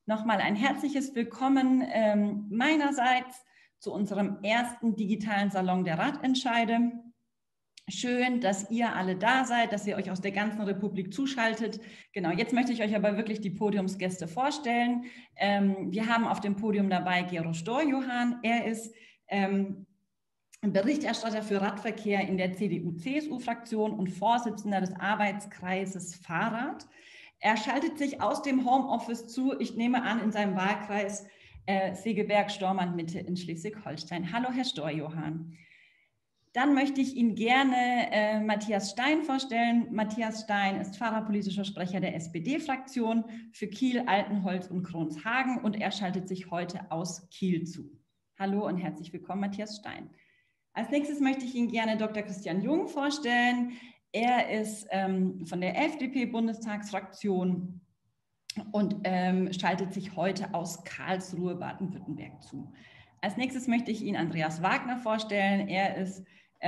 Nochmal ein herzliches Willkommen meinerseits zu unserem ersten digitalen Salon der Radentscheide. Schön, dass ihr alle da seid, dass ihr euch aus der ganzen Republik zuschaltet. Genau, jetzt möchte ich euch aber wirklich die Podiumsgäste vorstellen. Wir haben auf dem Podium dabei Gero Storjohann. Er ist Berichterstatter für Radverkehr in der CDU-CSU-Fraktion und Vorsitzender des Arbeitskreises Fahrrad. Er schaltet sich aus dem Homeoffice zu, ich nehme an, in seinem Wahlkreis Segeberg-Stormarn-Mitte in Schleswig-Holstein. Hallo, Herr Storjohann. Dann möchte ich Ihnen gerne Matthias Stein vorstellen. Matthias Stein ist fahrerpolitischer Sprecher der SPD-Fraktion für Kiel, Altenholz und Kronshagen und er schaltet sich heute aus Kiel zu. Hallo und herzlich willkommen, Matthias Stein. Als nächstes möchte ich Ihnen gerne Dr. Christian Jung vorstellen. Er ist von der FDP-Bundestagsfraktion und schaltet sich heute aus Karlsruhe, Baden-Württemberg zu. Als nächstes möchte ich Ihnen Andreas Wagner vorstellen. Er ist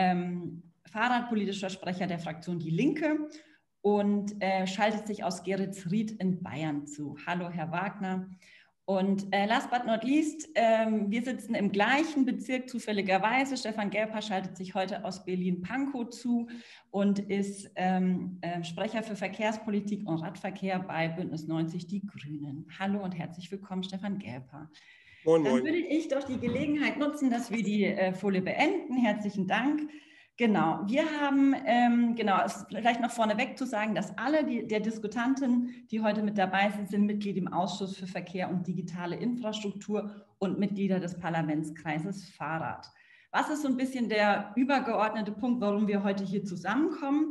fahrradpolitischer Sprecher der Fraktion Die Linke und schaltet sich aus Geretsried in Bayern zu. Hallo, Herr Wagner. Und last but not least, wir sitzen im gleichen Bezirk zufälligerweise. Stefan Gelper schaltet sich heute aus Berlin-Pankow zu und ist Sprecher für Verkehrspolitik und Radverkehr bei Bündnis 90 Die Grünen. Hallo und herzlich willkommen, Stefan Gelper. Moin, moin. Dann würde ich doch die Gelegenheit nutzen, dass wir die Folie beenden. Herzlichen Dank. Genau, wir haben, vielleicht noch vorneweg zu sagen, dass alle der Diskutanten, die heute mit dabei sind Mitglied im Ausschuss für Verkehr und digitale Infrastruktur und Mitglieder des Parlamentskreises Fahrrad. Was ist so ein bisschen der übergeordnete Punkt, warum wir heute hier zusammenkommen?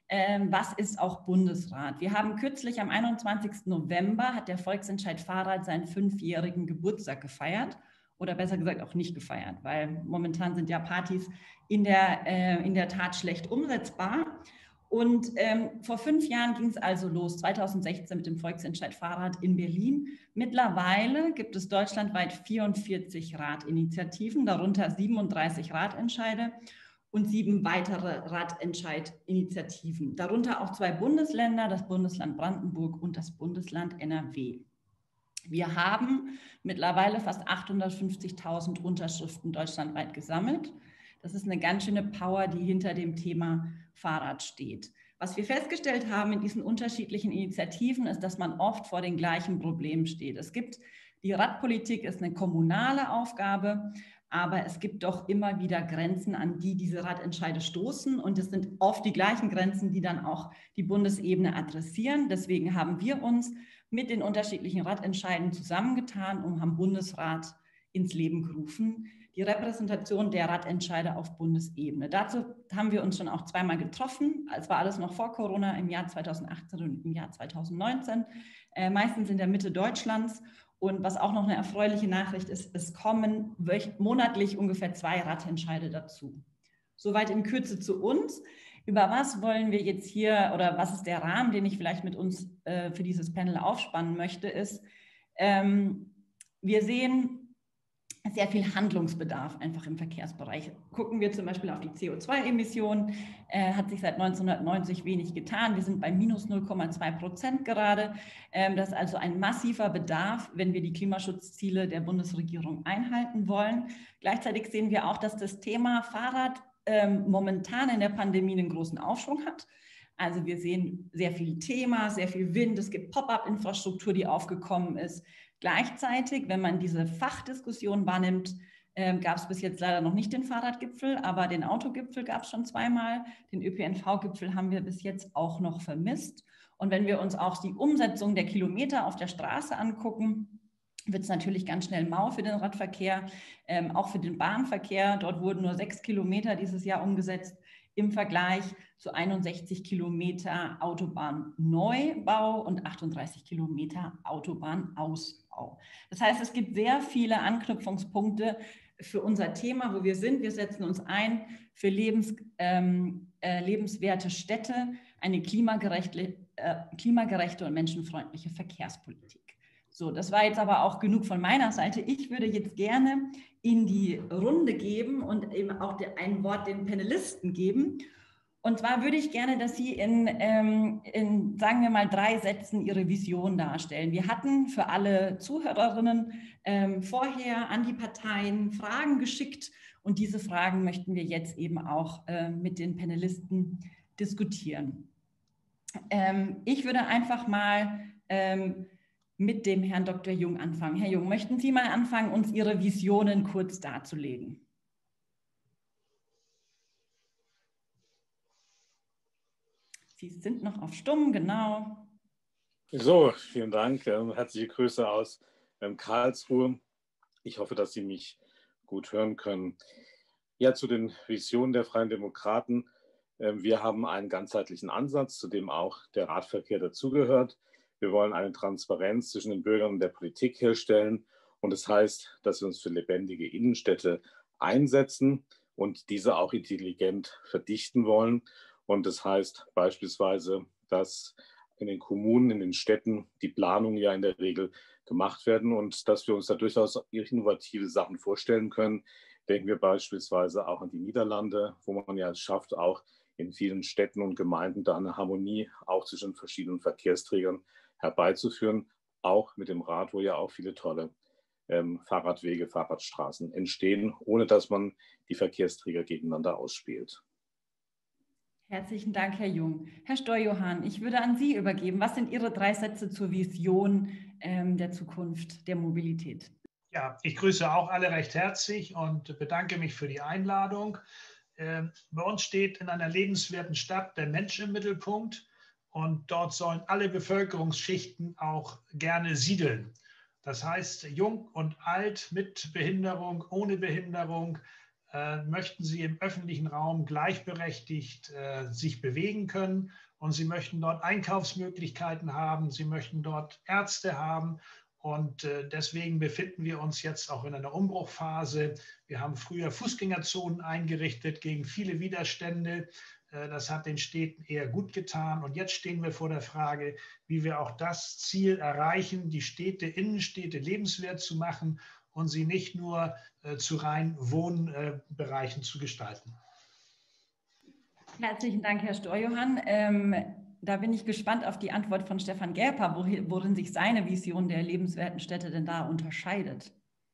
Was ist auch Bundesrat? Wir haben kürzlich am 21. November hat der Volksentscheid Fahrrad seinen 5-jährigen Geburtstag gefeiert oder besser gesagt auch nicht gefeiert, weil momentan sind ja Partys in der Tat schlecht umsetzbar. Und vor 5 Jahren ging es also los, 2016 mit dem Volksentscheid Fahrrad in Berlin. Mittlerweile gibt es deutschlandweit 44 Radinitiativen, darunter 37 Radentscheide und 7 weitere Radentscheidinitiativen, darunter auch 2 Bundesländer, das Bundesland Brandenburg und das Bundesland NRW. Wir haben mittlerweile fast 850.000 Unterschriften deutschlandweit gesammelt. Das ist eine ganz schöne Power, die hinter dem Thema Fahrrad steht. Was wir festgestellt haben in diesen unterschiedlichen Initiativen ist, dass man oft vor den gleichen Problemen steht. Die Radpolitik ist eine kommunale Aufgabe, aber es gibt doch immer wieder Grenzen, an die diese Radentscheide stoßen. Und es sind oft die gleichen Grenzen, die dann auch die Bundesebene adressieren. Deswegen haben wir uns mit den unterschiedlichen Radentscheiden zusammengetan und haben Bundesrat ins Leben gerufen. Die Repräsentation der Radentscheide auf Bundesebene. Dazu haben wir uns schon auch 2-mal getroffen. Es war alles noch vor Corona, im Jahr 2018 und im Jahr 2019. Meistens in der Mitte Deutschlands. Und was auch noch eine erfreuliche Nachricht ist, es kommen monatlich ungefähr 2 Radentscheide dazu. Soweit in Kürze zu uns. Über was wollen wir jetzt hier oder was ist der Rahmen, den ich vielleicht mit uns für dieses Panel aufspannen möchte, ist, wir sehen sehr viel Handlungsbedarf einfach im Verkehrsbereich. Gucken wir zum Beispiel auf die CO2-Emissionen, hat sich seit 1990 wenig getan. Wir sind bei minus 0,2% gerade. Das ist also ein massiver Bedarf, wenn wir die Klimaschutzziele der Bundesregierung einhalten wollen. Gleichzeitig sehen wir auch, dass das Thema Fahrrad momentan in der Pandemie einen großen Aufschwung hat. Also wir sehen sehr viel Thema, sehr viel Wind. Es gibt Pop-up-Infrastruktur, die aufgekommen ist. Gleichzeitig, wenn man diese Fachdiskussion wahrnimmt, gab es bis jetzt leider noch nicht den Fahrradgipfel, aber den Autogipfel gab es schon 2-mal. Den ÖPNV-Gipfel haben wir bis jetzt auch noch vermisst. Und wenn wir uns auch die Umsetzung der Kilometer auf der Straße angucken, wird es natürlich ganz schnell mau für den Radverkehr, auch für den Bahnverkehr. Dort wurden nur 6 Kilometer dieses Jahr umgesetzt im Vergleich zu 61 Kilometer Autobahnneubau und 38 Kilometer Autobahnausbau. Das heißt, es gibt sehr viele Anknüpfungspunkte für unser Thema, wo wir sind. Wir setzen uns ein für lebenswerte Städte, eine klimagerechte und menschenfreundliche Verkehrspolitik. So, das war jetzt aber auch genug von meiner Seite. Ich würde jetzt gerne in die Runde geben und eben auch ein Wort den Panelisten geben. Und zwar würde ich gerne, dass Sie in, sagen wir mal, 3 Sätzen Ihre Vision darstellen. Wir hatten für alle Zuhörerinnen vorher an die Parteien Fragen geschickt und diese Fragen möchten wir jetzt eben auch mit den Panelisten diskutieren. Ich würde einfach mal mit dem Herrn Dr. Jung anfangen. Herr Jung, möchten Sie mal anfangen, uns Ihre Visionen kurz darzulegen? Sie sind noch auf Stumm, genau. So, vielen Dank. Herzliche Grüße aus Karlsruhe. Ich hoffe, dass Sie mich gut hören können. Ja, zu den Visionen der Freien Demokraten. Wir haben einen ganzheitlichen Ansatz, zu dem auch der Radverkehr dazugehört. Wir wollen eine Transparenz zwischen den Bürgern und der Politik herstellen. Und das heißt, dass wir uns für lebendige Innenstädte einsetzen und diese auch intelligent verdichten wollen. Und das heißt beispielsweise, dass in den Kommunen, in den Städten die Planungen ja in der Regel gemacht werden und dass wir uns da durchaus innovative Sachen vorstellen können. Denken wir beispielsweise auch an die Niederlande, wo man ja es schafft, auch in vielen Städten und Gemeinden da eine Harmonie auch zwischen verschiedenen Verkehrsträgern herbeizuführen, auch mit dem Rad, wo ja auch viele tolle Fahrradwege, Fahrradstraßen entstehen, ohne dass man die Verkehrsträger gegeneinander ausspielt. Herzlichen Dank, Herr Jung. Herr Steuerjohann, ich würde an Sie übergeben. Was sind Ihre 3 Sätze zur Vision der Zukunft der Mobilität? Ja, ich grüße auch alle recht herzlich und bedanke mich für die Einladung. Bei uns steht in einer lebenswerten Stadt der Mensch im Mittelpunkt und dort sollen alle Bevölkerungsschichten auch gerne siedeln. Das heißt, jung und alt, mit Behinderung, ohne Behinderung, möchten sie im öffentlichen Raum gleichberechtigt sich bewegen können und sie möchten dort Einkaufsmöglichkeiten haben, sie möchten dort Ärzte haben und deswegen befinden wir uns jetzt auch in einer Umbruchphase. Wir haben früher Fußgängerzonen eingerichtet gegen viele Widerstände. Das hat den Städten eher gut getan und jetzt stehen wir vor der Frage, wie wir auch das Ziel erreichen, die Städte, Innenstädte lebenswert zu machen und sie nicht nur zu rein Wohnbereichen zu gestalten. Herzlichen Dank, Herr Steuerjohann. Da bin ich gespannt auf die Antwort von Stefan Gerper, worin sich seine Vision der lebenswerten Städte denn da unterscheidet.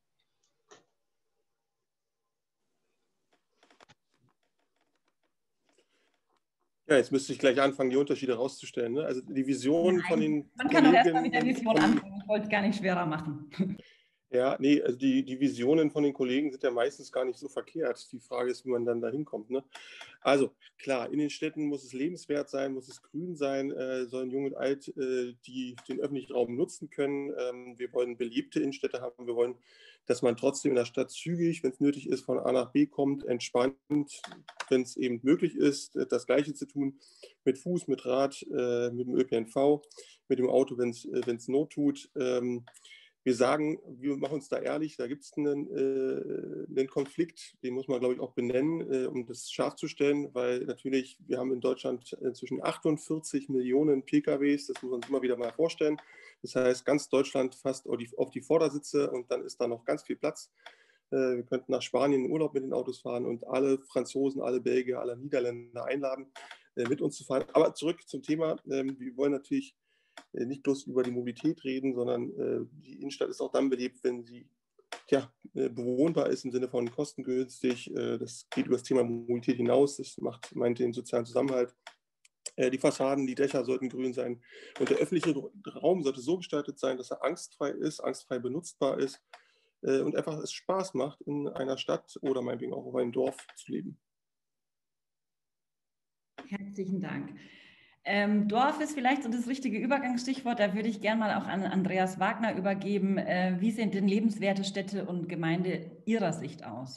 Ja, jetzt müsste ich gleich anfangen, die Unterschiede herauszustellen. Ne? Also die Vision von den Man kann doch erstmal mit der Vision anfangen. Ich wollte es gar nicht schwerer machen. Ja, nee, also die Visionen von den Kollegen sind ja meistens gar nicht so verkehrt. Die Frage ist, wie man dann da hinkommt. Ne? Also klar, in den Städten muss es lebenswert sein, muss es grün sein, sollen Jung und Alt die den öffentlichen Raum nutzen können. Wir wollen belebte Innenstädte haben. Wir wollen, dass man trotzdem in der Stadt zügig, wenn es nötig ist, von A nach B kommt, entspannt, wenn es eben möglich ist, das Gleiche zu tun, mit Fuß, mit Rad, mit dem ÖPNV, mit dem Auto, wenn es Not tut. Wir sagen, wir machen uns da ehrlich, da gibt es einen Konflikt, den muss man, glaube ich, auch benennen, um das scharf zu stellen, weil natürlich, wir haben in Deutschland inzwischen 48 Millionen PKWs, das muss man sich immer wieder mal vorstellen. Das heißt, ganz Deutschland fast auf die Vordersitze und dann ist da noch ganz viel Platz. Wir könnten nach Spanien in Urlaub mit den Autos fahren und alle Franzosen, alle Belgier, alle Niederländer einladen, mit uns zu fahren. Aber zurück zum Thema, wir wollen natürlich nicht bloß über die Mobilität reden, sondern die Innenstadt ist auch dann belebt, wenn sie bewohnbar ist im Sinne von kostengünstig. Das geht über das Thema Mobilität hinaus. Das meint den sozialen Zusammenhalt. Die Fassaden, die Dächer sollten grün sein. Und der öffentliche Raum sollte so gestaltet sein, dass er angstfrei ist, angstfrei benutzbar ist und einfach es Spaß macht, in einer Stadt oder meinetwegen auch auf einem Dorf zu leben. Herzlichen Dank. Dorf ist vielleicht so das richtige Übergangsstichwort. Da würde ich gerne mal auch an Andreas Wagner übergeben. Wie sehen denn lebenswerte Städte und Gemeinde Ihrer Sicht aus?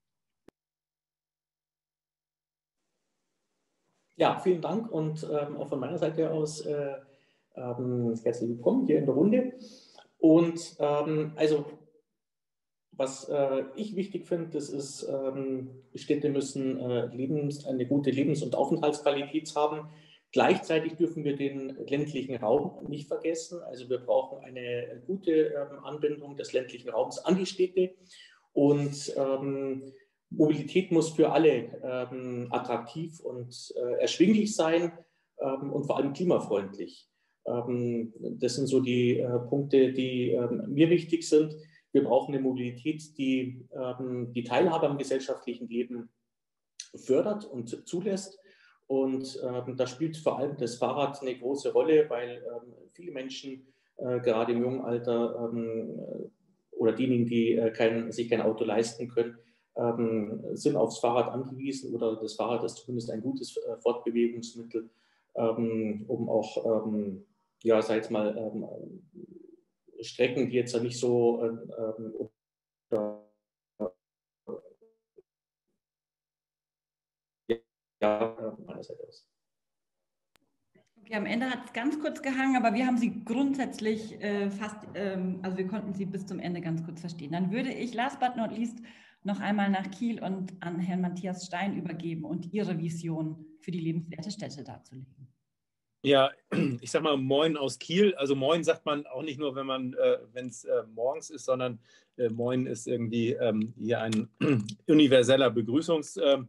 Ja, vielen Dank und auch von meiner Seite aus herzlich willkommen hier in der Runde. Und also was ich wichtig finde, das ist, Städte müssen eine gute Lebens- und Aufenthaltsqualität haben. Gleichzeitig dürfen wir den ländlichen Raum nicht vergessen. Also wir brauchen eine gute Anbindung des ländlichen Raums an die Städte. Und Mobilität muss für alle attraktiv und erschwinglich sein und vor allem klimafreundlich. Das sind so die Punkte, die mir wichtig sind. Wir brauchen eine Mobilität, die die Teilhabe am gesellschaftlichen Leben fördert und zulässt. Und da spielt vor allem das Fahrrad eine große Rolle, weil viele Menschen gerade im jungen Alter oder diejenigen, die sich kein Auto leisten können, sind aufs Fahrrad angewiesen oder das Fahrrad ist zumindest ein gutes Fortbewegungsmittel, um auch, ja, sag ich mal, Strecken, die jetzt nicht so meiner Seite aus. Okay, am Ende hat es ganz kurz gehangen, aber wir haben Sie grundsätzlich also wir konnten Sie bis zum Ende ganz kurz verstehen. Dann würde ich last but not least noch einmal nach Kiel und an Herrn Matthias Stein übergeben und Ihre Vision für die lebenswerte Städte darzulegen. Ja, ich sag mal Moin aus Kiel. Also Moin sagt man auch nicht nur, wenn es morgens ist, sondern Moin ist irgendwie hier ein universeller Begrüßungsformel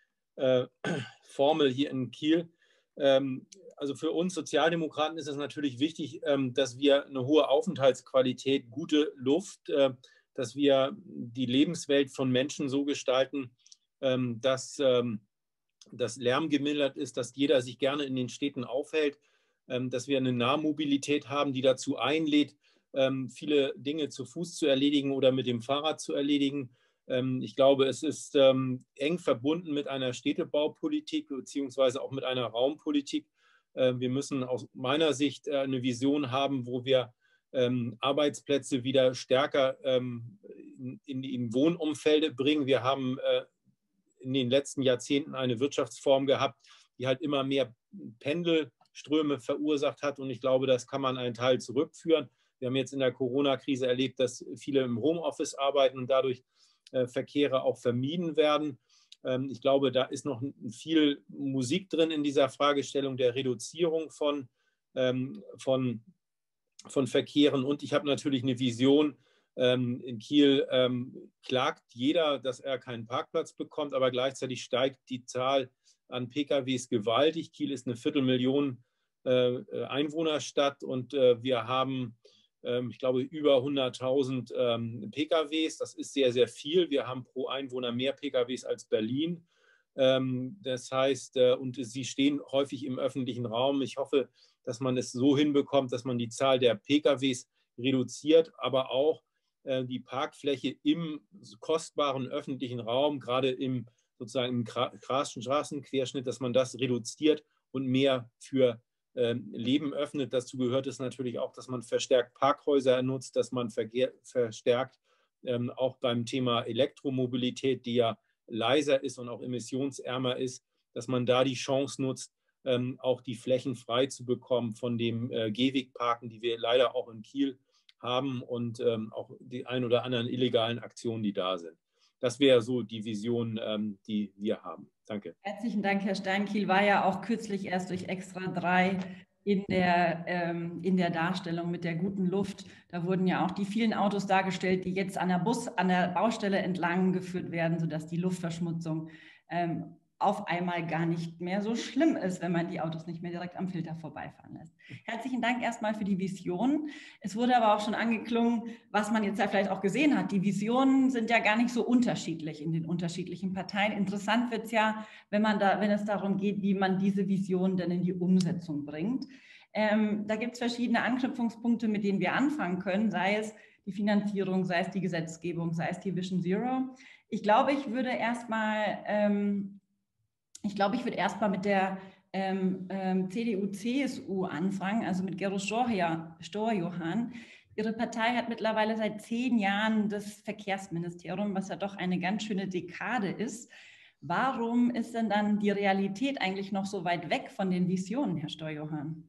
hier in Kiel. Also für uns Sozialdemokraten ist es natürlich wichtig, dass wir eine hohe Aufenthaltsqualität, gute Luft, dass wir die Lebenswelt von Menschen so gestalten, dass das Lärm gemildert ist, dass jeder sich gerne in den Städten aufhält, dass wir eine Nahmobilität haben, die dazu einlädt, viele Dinge zu Fuß zu erledigen oder mit dem Fahrrad zu erledigen. Ich glaube, es ist eng verbunden mit einer Städtebaupolitik beziehungsweise auch mit einer Raumpolitik. Wir müssen aus meiner Sicht eine Vision haben, wo wir Arbeitsplätze wieder stärker in Wohnumfelde bringen. Wir haben in den letzten Jahrzehnten eine Wirtschaftsform gehabt, die halt immer mehr Pendelströme verursacht hat. Und ich glaube, das kann man einen Teil zurückführen. Wir haben jetzt in der Corona-Krise erlebt, dass viele im Homeoffice arbeiten und dadurch Verkehre auch vermieden werden. Ich glaube, da ist noch viel Musik drin in dieser Fragestellung der Reduzierung von Verkehren. Und ich habe natürlich eine Vision. In Kiel klagt jeder, dass er keinen Parkplatz bekommt, aber gleichzeitig steigt die Zahl an PKWs gewaltig. Kiel ist eine 250.000 Einwohnerstadt und wir haben, ich glaube, über 100.000 PKWs. Das ist sehr, sehr viel. Wir haben pro Einwohner mehr PKWs als Berlin. Das heißt, und sie stehen häufig im öffentlichen Raum. Ich hoffe, dass man es so hinbekommt, dass man die Zahl der PKWs reduziert, aber auch die Parkfläche im kostbaren öffentlichen Raum, gerade im sozusagen im Straßenquerschnitt, dass man das reduziert und mehr für Leben öffnet. Dazu gehört es natürlich auch, dass man verstärkt Parkhäuser nutzt, dass man verstärkt auch beim Thema Elektromobilität, die ja leiser ist und auch emissionsärmer ist, dass man da die Chance nutzt, auch die Flächen frei zu bekommen von dem Gehwegparken, die wir leider auch in Kiel haben und auch die ein oder anderen illegalen Aktionen, die da sind. Das wäre so die Vision, die wir haben. Danke. Herzlichen Dank, Herr Stein. Kiel war ja auch kürzlich erst durch Extra 3 in der Darstellung mit der guten Luft. Da wurden ja auch die vielen Autos dargestellt, die jetzt an der Baustelle entlang geführt werden, sodass die Luftverschmutzung auf einmal gar nicht mehr so schlimm ist, wenn man die Autos nicht mehr direkt am Filter vorbeifahren lässt. Herzlichen Dank erstmal für die Vision. Es wurde aber auch schon angeklungen, was man jetzt ja vielleicht auch gesehen hat. Die Visionen sind ja gar nicht so unterschiedlich in den unterschiedlichen Parteien. Interessant wird es ja, wenn es darum geht, wie man diese Vision denn in die Umsetzung bringt. Da gibt es verschiedene Anknüpfungspunkte, mit denen wir anfangen können, sei es die Finanzierung, sei es die Gesetzgebung, sei es die Vision Zero. Ich glaube, ich würde erstmal mit der CDU-CSU anfangen, also mit Gero Storjohann. Ihre Partei hat mittlerweile seit 10 Jahren das Verkehrsministerium, was ja doch eine ganz schöne Dekade ist. Warum ist denn dann die Realität eigentlich noch so weit weg von den Visionen, Herr Storjohann?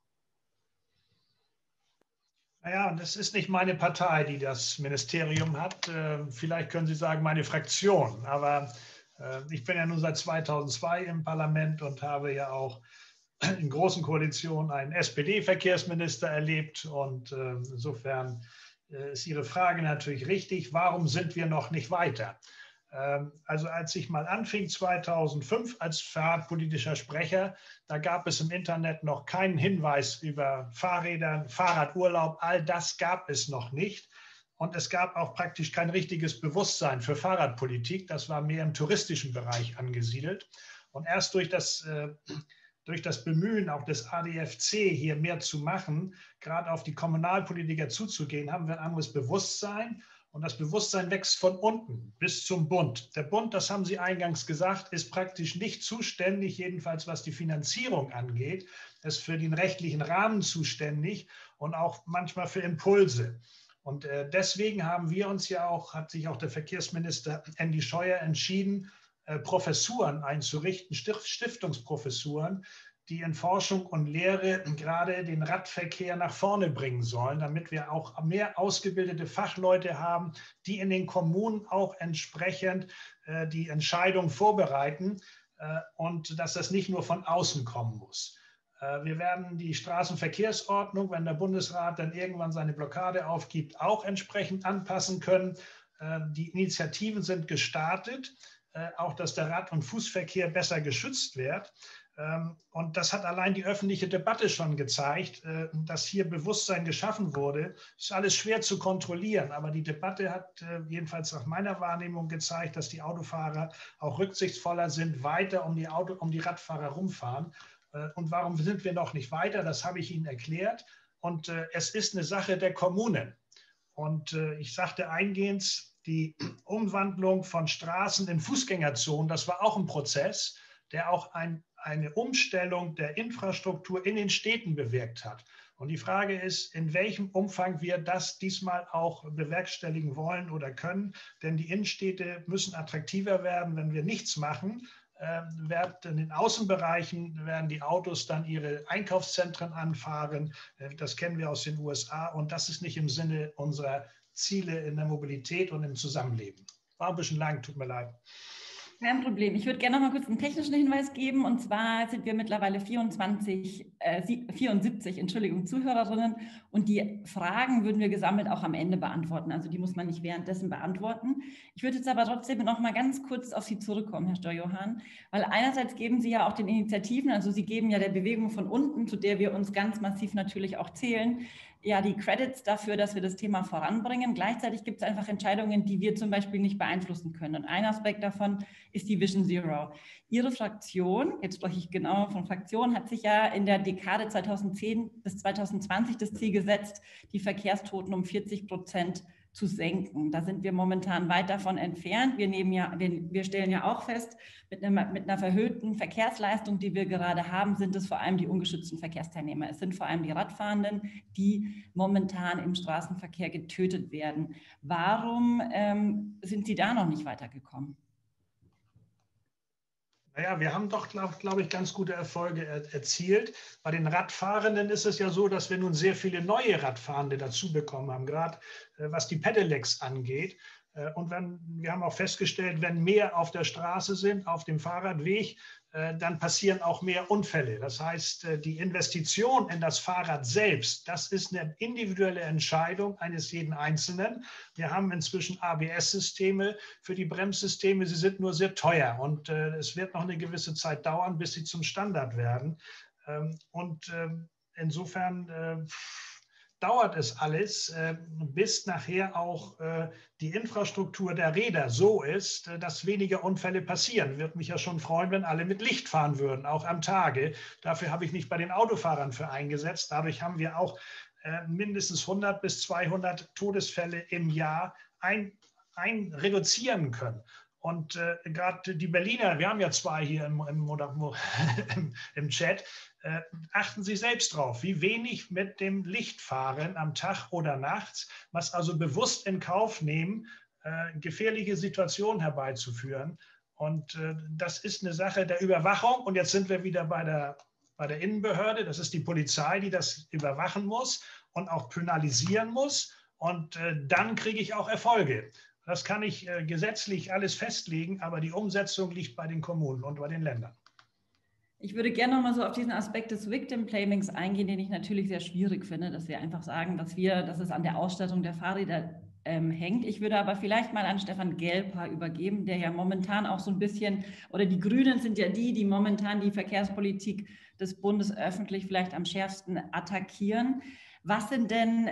Naja, das ist nicht meine Partei, die das Ministerium hat. Vielleicht können Sie sagen, meine Fraktion. Aber ich bin ja nun seit 2002 im Parlament und habe ja auch in großen Koalitionen einen SPD-Verkehrsminister erlebt. Und insofern ist Ihre Frage natürlich richtig. Warum sind wir noch nicht weiter? Also als ich mal anfing 2005 als fahrradpolitischer Sprecher, da gab es im Internet noch keinen Hinweis über Fahrräder, Fahrradurlaub, all das gab es noch nicht. Und es gab auch praktisch kein richtiges Bewusstsein für Fahrradpolitik. Das war mehr im touristischen Bereich angesiedelt. Und erst durch das Bemühen auch des ADFC hier mehr zu machen, gerade auf die Kommunalpolitiker zuzugehen, haben wir ein anderes Bewusstsein. Und das Bewusstsein wächst von unten bis zum Bund. Der Bund, das haben Sie eingangs gesagt, ist praktisch nicht zuständig, jedenfalls was die Finanzierung angeht. Er ist für den rechtlichen Rahmen zuständig und auch manchmal für Impulse. Und deswegen haben wir uns ja auch, hat sich auch der Verkehrsminister Andy Scheuer entschieden, Professuren einzurichten, Stiftungsprofessuren, die in Forschung und Lehre gerade den Radverkehr nach vorne bringen sollen, damit wir auch mehr ausgebildete Fachleute haben, die in den Kommunen auch entsprechend die Entscheidung vorbereiten und dass das nicht nur von außen kommen muss. Wir werden die Straßenverkehrsordnung, wenn der Bundesrat dann irgendwann seine Blockade aufgibt, auch entsprechend anpassen können. Die Initiativen sind gestartet, auch dass der Rad- und Fußverkehr besser geschützt wird. Und das hat allein die öffentliche Debatte schon gezeigt, dass hier Bewusstsein geschaffen wurde. Es ist alles schwer zu kontrollieren, aber die Debatte hat jedenfalls nach meiner Wahrnehmung gezeigt, dass die Autofahrer auch rücksichtsvoller sind, weiter um die Radfahrer rumfahren. Und warum sind wir noch nicht weiter? Das habe ich Ihnen erklärt. Und es ist eine Sache der Kommunen. Und ich sagte eingehend, die Umwandlung von Straßen in Fußgängerzonen, das war auch ein Prozess, der auch eine Umstellung der Infrastruktur in den Städten bewirkt hat. Und die Frage ist, in welchem Umfang wir das diesmal auch bewerkstelligen wollen oder können. Denn die Innenstädte müssen attraktiver werden. Wenn wir nichts machen, in den Außenbereichen werden die Autos dann ihre Einkaufszentren anfahren. Das kennen wir aus den USA. Und das ist nicht im Sinne unserer Ziele in der Mobilität und im Zusammenleben. War ein bisschen lang, tut mir leid. Kein Problem. Ich würde gerne noch mal kurz einen technischen Hinweis geben. Und zwar sind wir mittlerweile 74 Zuhörerinnen. Und die Fragen würden wir gesammelt auch am Ende beantworten. Also die muss man nicht währenddessen beantworten. Ich würde jetzt aber trotzdem noch mal ganz kurz auf Sie zurückkommen, Herr Steuerjohann. Weil einerseits geben Sie ja auch den Initiativen, also Sie geben ja der Bewegung von unten, zu der wir uns ganz massiv natürlich auch zählen, ja, die Credits dafür, dass wir das Thema voranbringen. Gleichzeitig gibt es einfach Entscheidungen, die wir zum Beispiel nicht beeinflussen können. Und ein Aspekt davon ist die Vision Zero. Ihre Fraktion, jetzt spreche ich genau von Fraktion, hat sich ja in der Dekade 2010 bis 2020 das Ziel gesetzt, die Verkehrstoten um 40% zu senken. Da sind wir momentan weit davon entfernt. Wir stellen ja auch fest, mit einer verhöhten Verkehrsleistung, die wir gerade haben, sind es vor allem die ungeschützten Verkehrsteilnehmer. Es sind vor allem die Radfahrenden, die momentan im Straßenverkehr getötet werden. Warum sind Sie da noch nicht weitergekommen? Naja, wir haben doch, glaube ich, ganz gute Erfolge erzielt. Bei den Radfahrenden ist es ja so, dass wir nun sehr viele neue Radfahrende dazu bekommen haben, gerade was die Pedelecs angeht. Und wir haben auch festgestellt, wenn mehr auf der Straße sind, auf dem Fahrradweg, dann passieren auch mehr Unfälle. Das heißt, die Investition in das Fahrrad selbst, das ist eine individuelle Entscheidung eines jeden Einzelnen. Wir haben inzwischen ABS-Systeme für die Bremssysteme. Sie sind nur sehr teuer und es wird noch eine gewisse Zeit dauern, bis sie zum Standard werden. Insofern dauert es alles, bis nachher auch die Infrastruktur der Räder so ist, dass weniger Unfälle passieren. Würde mich ja schon freuen, wenn alle mit Licht fahren würden, auch am Tage. Dafür habe ich mich bei den Autofahrern für eingesetzt. Dadurch haben wir auch mindestens 100 bis 200 Todesfälle im Jahr reduzieren können. Und gerade die Berliner, wir haben ja zwei hier im Chat, achten Sie selbst drauf, wie wenig mit dem Licht fahren am Tag oder nachts, was also bewusst in Kauf nehmen, gefährliche Situationen herbeizuführen. Und das ist eine Sache der Überwachung. Und jetzt sind wir wieder bei der Innenbehörde. Das ist die Polizei, die das überwachen muss und auch penalisieren muss. Und dann kriege ich auch Erfolge. Das kann ich gesetzlich alles festlegen, aber die Umsetzung liegt bei den Kommunen und bei den Ländern. Ich würde gerne noch mal so auf diesen Aspekt des Victim Blamings eingehen, den ich natürlich sehr schwierig finde, dass wir einfach sagen, dass es an der Ausstattung der Fahrräder hängt. Ich würde aber vielleicht mal an Stefan Gelper übergeben, der ja momentan auch so ein bisschen, oder die Grünen sind ja die momentan die Verkehrspolitik des Bundes öffentlich vielleicht am schärfsten attackieren. Was sind denn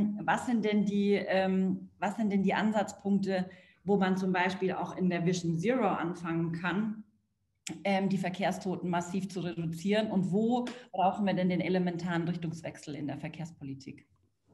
die Ansatzpunkte, wo man zum Beispiel auch in der Vision Zero anfangen kann, die Verkehrstoten massiv zu reduzieren? Und wo brauchen wir denn den elementaren Richtungswechsel in der Verkehrspolitik?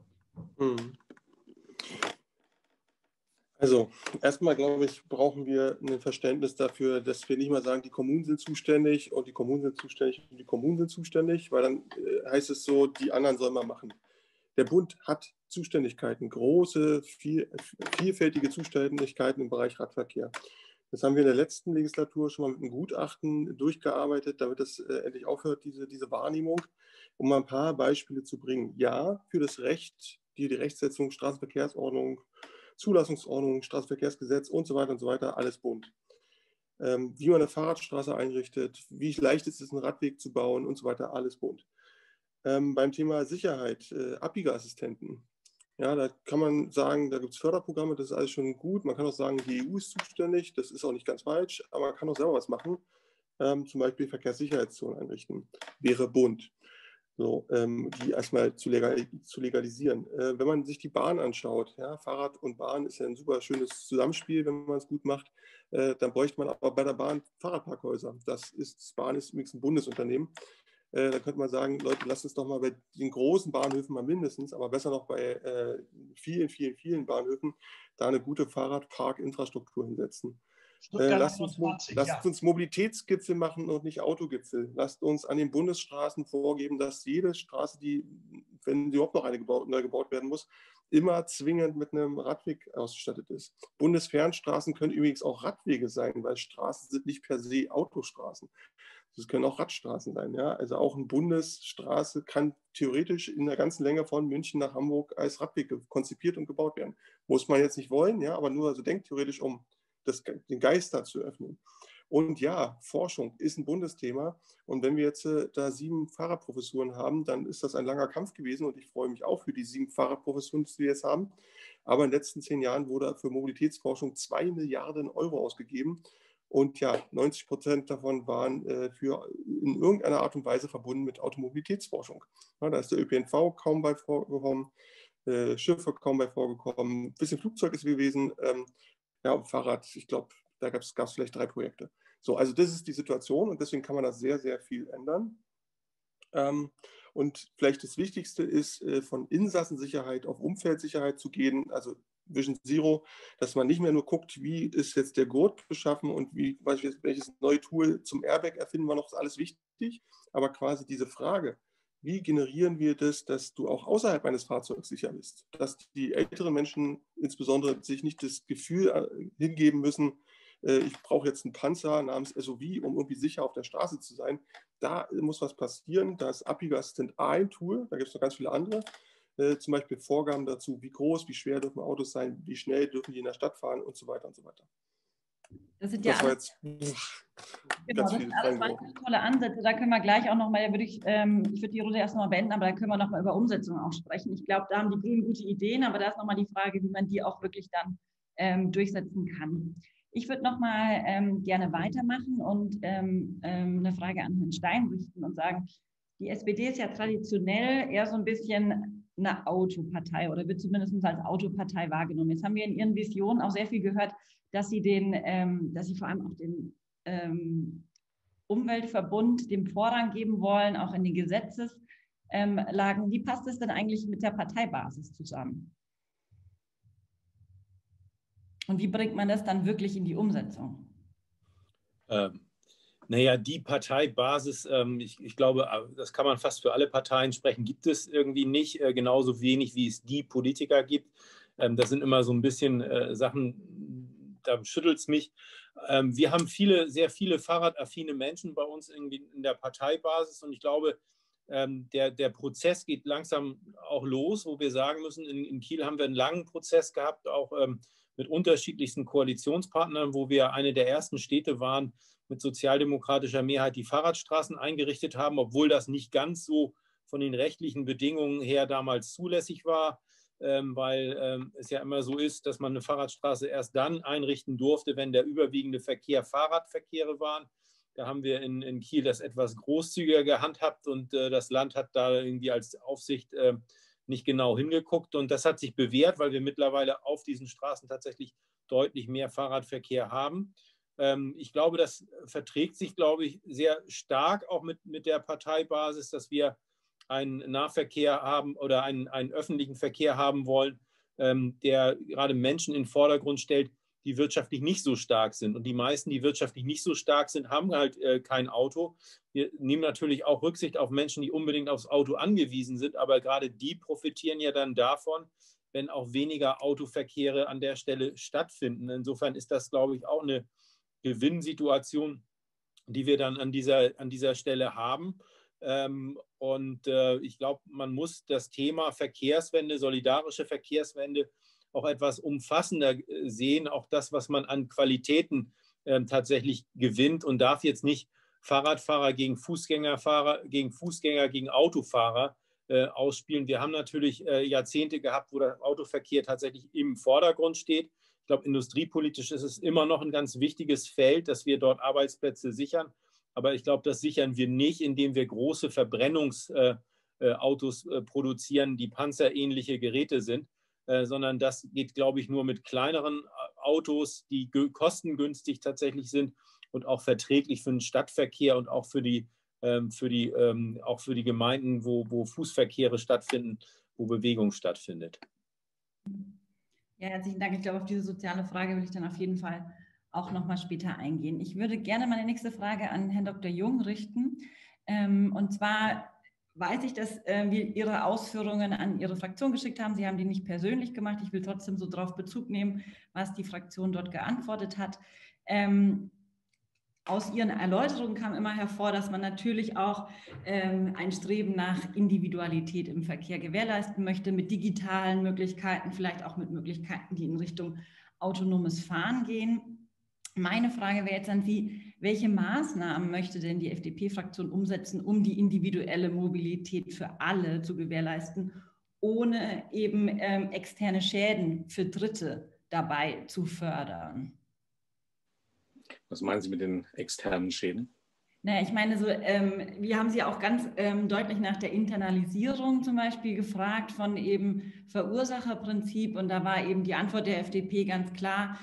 Also erstmal, glaube ich, brauchen wir ein Verständnis dafür, dass wir nicht mal sagen, die Kommunen sind zuständig und die Kommunen sind zuständig und die Kommunen sind zuständig, weil dann heißt es so, die anderen sollen mal machen. Der Bund hat Zuständigkeiten, große, vielfältige Zuständigkeiten im Bereich Radverkehr. Das haben wir in der letzten Legislatur schon mal mit einem Gutachten durchgearbeitet, damit es endlich aufhört, diese Wahrnehmung, um mal ein paar Beispiele zu bringen. Ja, für das Recht, die Rechtsetzung, Straßenverkehrsordnung, Zulassungsordnung, Straßenverkehrsgesetz und so weiter, alles Bund. Wie man eine Fahrradstraße einrichtet, wie leicht ist es, einen Radweg zu bauen und so weiter, alles Bund. Beim Thema Sicherheit, Abbiegeassistenten, ja, da kann man sagen, da gibt es Förderprogramme, das ist alles schon gut. Man kann auch sagen, die EU ist zuständig, das ist auch nicht ganz falsch, aber man kann auch selber was machen, zum Beispiel Verkehrssicherheitszonen einrichten, wäre Bund. So, die erstmal zu legalisieren. Wenn man sich die Bahn anschaut, ja, Fahrrad und Bahn ist ja ein super schönes Zusammenspiel, wenn man es gut macht, dann bräuchte man aber bei der Bahn Fahrradparkhäuser. Das Bahn ist übrigens ein Bundesunternehmen. Da könnte man sagen, Leute, lasst uns doch mal bei den großen Bahnhöfen mal mindestens, aber besser noch bei vielen Bahnhöfen, da eine gute Fahrradparkinfrastruktur hinsetzen. Lasst uns Mobilitätsgipfel machen und nicht Autogipfel. Lasst uns an den Bundesstraßen vorgeben, dass jede Straße, die, wenn überhaupt noch eine neu gebaut werden muss, immer zwingend mit einem Radweg ausgestattet ist. Bundesfernstraßen können übrigens auch Radwege sein, weil Straßen sind nicht per se Autostraßen. Das können auch Radstraßen sein. Ja? Also auch eine Bundesstraße kann theoretisch in der ganzen Länge von München nach Hamburg als Radweg konzipiert und gebaut werden. Muss man jetzt nicht wollen, ja, aber nur also denkt theoretisch, um den Geist da zu öffnen. Und ja, Forschung ist ein Bundesthema. Und wenn wir jetzt da 7 Fahrradprofessuren haben, dann ist das ein langer Kampf gewesen. Und ich freue mich auch für die 7 Fahrradprofessuren, die wir jetzt haben. Aber in den letzten 10 Jahren wurde für Mobilitätsforschung 2 Milliarden Euro ausgegeben. Und ja, 90% davon waren in irgendeiner Art und Weise verbunden mit Automobilitätsforschung. Ja, da ist der ÖPNV kaum bei vorgekommen, Schiffe kaum bei vorgekommen, ein bisschen Flugzeug ist gewesen. Ja, und Fahrrad, ich glaube, da gab es vielleicht 3 Projekte. So, also das ist die Situation und deswegen kann man da sehr, sehr viel ändern. Und vielleicht das Wichtigste ist, von Insassensicherheit auf Umfeldsicherheit zu gehen, also Vision Zero, dass man nicht mehr nur guckt, wie ist jetzt der Gurt beschaffen und welches neue Tool zum Airbag erfinden wir noch, ist alles wichtig, aber quasi diese Frage, wie generieren wir das, dass du auch außerhalb eines Fahrzeugs sicher bist? Dass die älteren Menschen insbesondere sich nicht das Gefühl hingeben müssen, ich brauche jetzt einen Panzer namens SOV, um irgendwie sicher auf der Straße zu sein. Da muss was passieren. Da ist Abbiegeassistent ein Tool, da gibt es noch ganz viele andere. Zum Beispiel Vorgaben dazu, wie groß, wie schwer dürfen Autos sein, wie schnell dürfen die in der Stadt fahren und so weiter und so weiter. Das sind ja alles, genau, das sind alles ganz tolle Ansätze. Da können wir gleich auch nochmal, ich würde die Runde erst nochmal beenden, aber da können wir nochmal über Umsetzung auch sprechen. Ich glaube, da haben die Grünen gute Ideen, aber da ist nochmal die Frage, wie man die auch wirklich dann durchsetzen kann. Ich würde nochmal gerne weitermachen und eine Frage an Herrn Stein richten und sagen, die SPD ist ja traditionell eher so ein bisschen eine Autopartei oder wird zumindest als Autopartei wahrgenommen. Jetzt haben wir in Ihren Visionen auch sehr viel gehört, dass Sie vor allem auch den Umweltverbund dem Vorrang geben wollen, auch in den Gesetzeslagen. Wie passt es denn eigentlich mit der Parteibasis zusammen? Und wie bringt man das dann wirklich in die Umsetzung? Naja, die Parteibasis, ich glaube, das kann man fast für alle Parteien sprechen, gibt es irgendwie nicht, genauso wenig wie es die Politiker gibt. Das sind immer so ein bisschen Sachen, da schüttelt es mich. Wir haben sehr viele fahrradaffine Menschen bei uns irgendwie in der Parteibasis und ich glaube, der Prozess geht langsam auch los, wo wir sagen müssen, in Kiel haben wir einen langen Prozess gehabt, auch mit unterschiedlichsten Koalitionspartnern, wo wir eine der ersten Städte waren, mit sozialdemokratischer Mehrheit die Fahrradstraßen eingerichtet haben, obwohl das nicht ganz so von den rechtlichen Bedingungen her damals zulässig war. weil es ja immer so ist, dass man eine Fahrradstraße erst dann einrichten durfte, wenn der überwiegende Verkehr Fahrradverkehre waren. Da haben wir in Kiel das etwas großzügiger gehandhabt und das Land hat da irgendwie als Aufsicht nicht genau hingeguckt. Und das hat sich bewährt, weil wir mittlerweile auf diesen Straßen tatsächlich deutlich mehr Fahrradverkehr haben. Ich glaube, das verträgt sich, glaube ich, sehr stark auch mit der Parteibasis, dass wir einen Nahverkehr haben oder einen öffentlichen Verkehr haben wollen, der gerade Menschen in den Vordergrund stellt, die wirtschaftlich nicht so stark sind. Und die meisten, die wirtschaftlich nicht so stark sind, haben halt kein Auto. Wir nehmen natürlich auch Rücksicht auf Menschen, die unbedingt aufs Auto angewiesen sind, aber gerade die profitieren ja dann davon, wenn auch weniger Autoverkehre an der Stelle stattfinden. Insofern ist das, glaube ich, auch eine Gewinnsituation, die wir dann an dieser Stelle haben. Ich glaube, man muss das Thema Verkehrswende, solidarische Verkehrswende auch etwas umfassender sehen, auch das, was man an Qualitäten tatsächlich gewinnt und darf jetzt nicht Fahrradfahrer gegen Fußgänger, gegen Autofahrer ausspielen. Wir haben natürlich Jahrzehnte gehabt, wo der Autoverkehr tatsächlich im Vordergrund steht. Ich glaube, industriepolitisch ist es immer noch ein ganz wichtiges Feld, dass wir dort Arbeitsplätze sichern. Aber ich glaube, das sichern wir nicht, indem wir große Verbrennungsautos produzieren, die panzerähnliche Geräte sind, sondern das geht, glaube ich, nur mit kleineren Autos, die kostengünstig tatsächlich sind und auch verträglich für den Stadtverkehr und auch für die Gemeinden, wo Fußverkehre stattfinden, wo Bewegung stattfindet. Ja, herzlichen Dank. Ich glaube, auf diese soziale Frage will ich dann auf jeden Fall auch nochmal später eingehen. Ich würde gerne meine nächste Frage an Herrn Dr. Jung richten. Und zwar weiß ich, dass wir Ihre Ausführungen an Ihre Fraktion geschickt haben. Sie haben die nicht persönlich gemacht. Ich will trotzdem so darauf Bezug nehmen, was die Fraktion dort geantwortet hat. Aus Ihren Erläuterungen kam immer hervor, dass man natürlich auch ein Streben nach Individualität im Verkehr gewährleisten möchte, mit digitalen Möglichkeiten, vielleicht auch mit Möglichkeiten, die in Richtung autonomes Fahren gehen. Meine Frage wäre jetzt an Sie, welche Maßnahmen möchte denn die FDP-Fraktion umsetzen, um die individuelle Mobilität für alle zu gewährleisten, ohne eben externe Schäden für Dritte dabei zu fördern? Was meinen Sie mit den externen Schäden? Naja, ich meine, so, wir haben Sie auch ganz deutlich nach der Internalisierung zum Beispiel gefragt von eben Verursacherprinzip, und da war eben die Antwort der FDP ganz klar,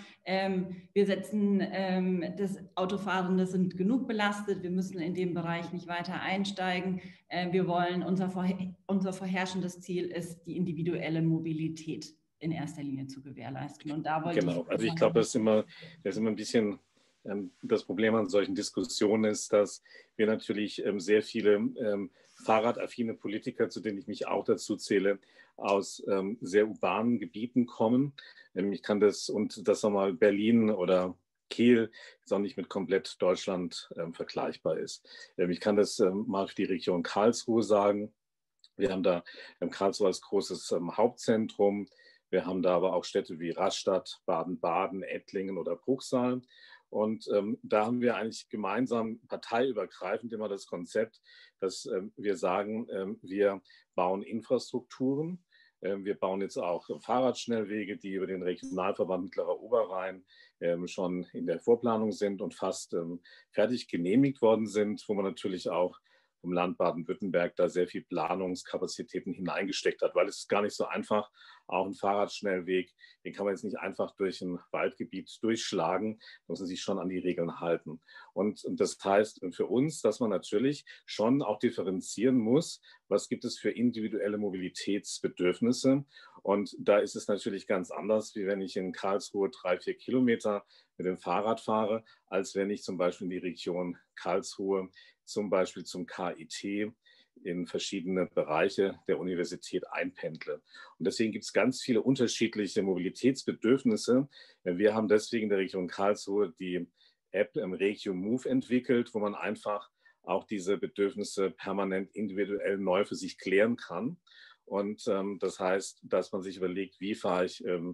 wir setzen das Autofahrende sind genug belastet, wir müssen in dem Bereich nicht weiter einsteigen, wir wollen, unser vorherrschendes Ziel ist, die individuelle Mobilität in erster Linie zu gewährleisten. Und da wollte genau, also ich glaube, das ist immer ein bisschen das Problem an solchen Diskussionen ist, dass wir natürlich sehr viele fahrradaffine Politiker, zu denen ich mich auch dazu zähle, aus sehr urbanen Gebieten kommen. Ich kann das, und das nochmal Berlin oder Kiel jetzt auch nicht mit komplett Deutschland vergleichbar ist. Ich kann das mal für die Region Karlsruhe sagen. Wir haben da Karlsruhe als großes Hauptzentrum. Wir haben da aber auch Städte wie Rastatt, Baden-Baden, Ettlingen oder Bruchsal. Und da haben wir eigentlich gemeinsam parteiübergreifend immer das Konzept, dass wir sagen, wir bauen Infrastrukturen. Wir bauen jetzt auch Fahrradschnellwege, die über den Regionalverband Mittlerer Oberrhein schon in der Vorplanung sind und fast fertig genehmigt worden sind, wo man natürlich auch vom Land Baden-Württemberg da sehr viel Planungskapazitäten hineingesteckt hat, weil es ist gar nicht so einfach. Auch ein Fahrradschnellweg, den kann man jetzt nicht einfach durch ein Waldgebiet durchschlagen, da muss man sich schon an die Regeln halten. Und das heißt für uns, dass man natürlich schon auch differenzieren muss, was gibt es für individuelle Mobilitätsbedürfnisse. Und da ist es natürlich ganz anders, wie wenn ich in Karlsruhe 3-4 Kilometer mit dem Fahrrad fahre, als wenn ich zum Beispiel in die Region Karlsruhe zum Beispiel zum KIT in verschiedene Bereiche der Universität einpendle. Und deswegen gibt es ganz viele unterschiedliche Mobilitätsbedürfnisse. Wir haben deswegen in der Region Karlsruhe die App Regio Move entwickelt, wo man einfach auch diese Bedürfnisse permanent individuell neu für sich klären kann. Und das heißt, dass man sich überlegt, wie fahre ich mit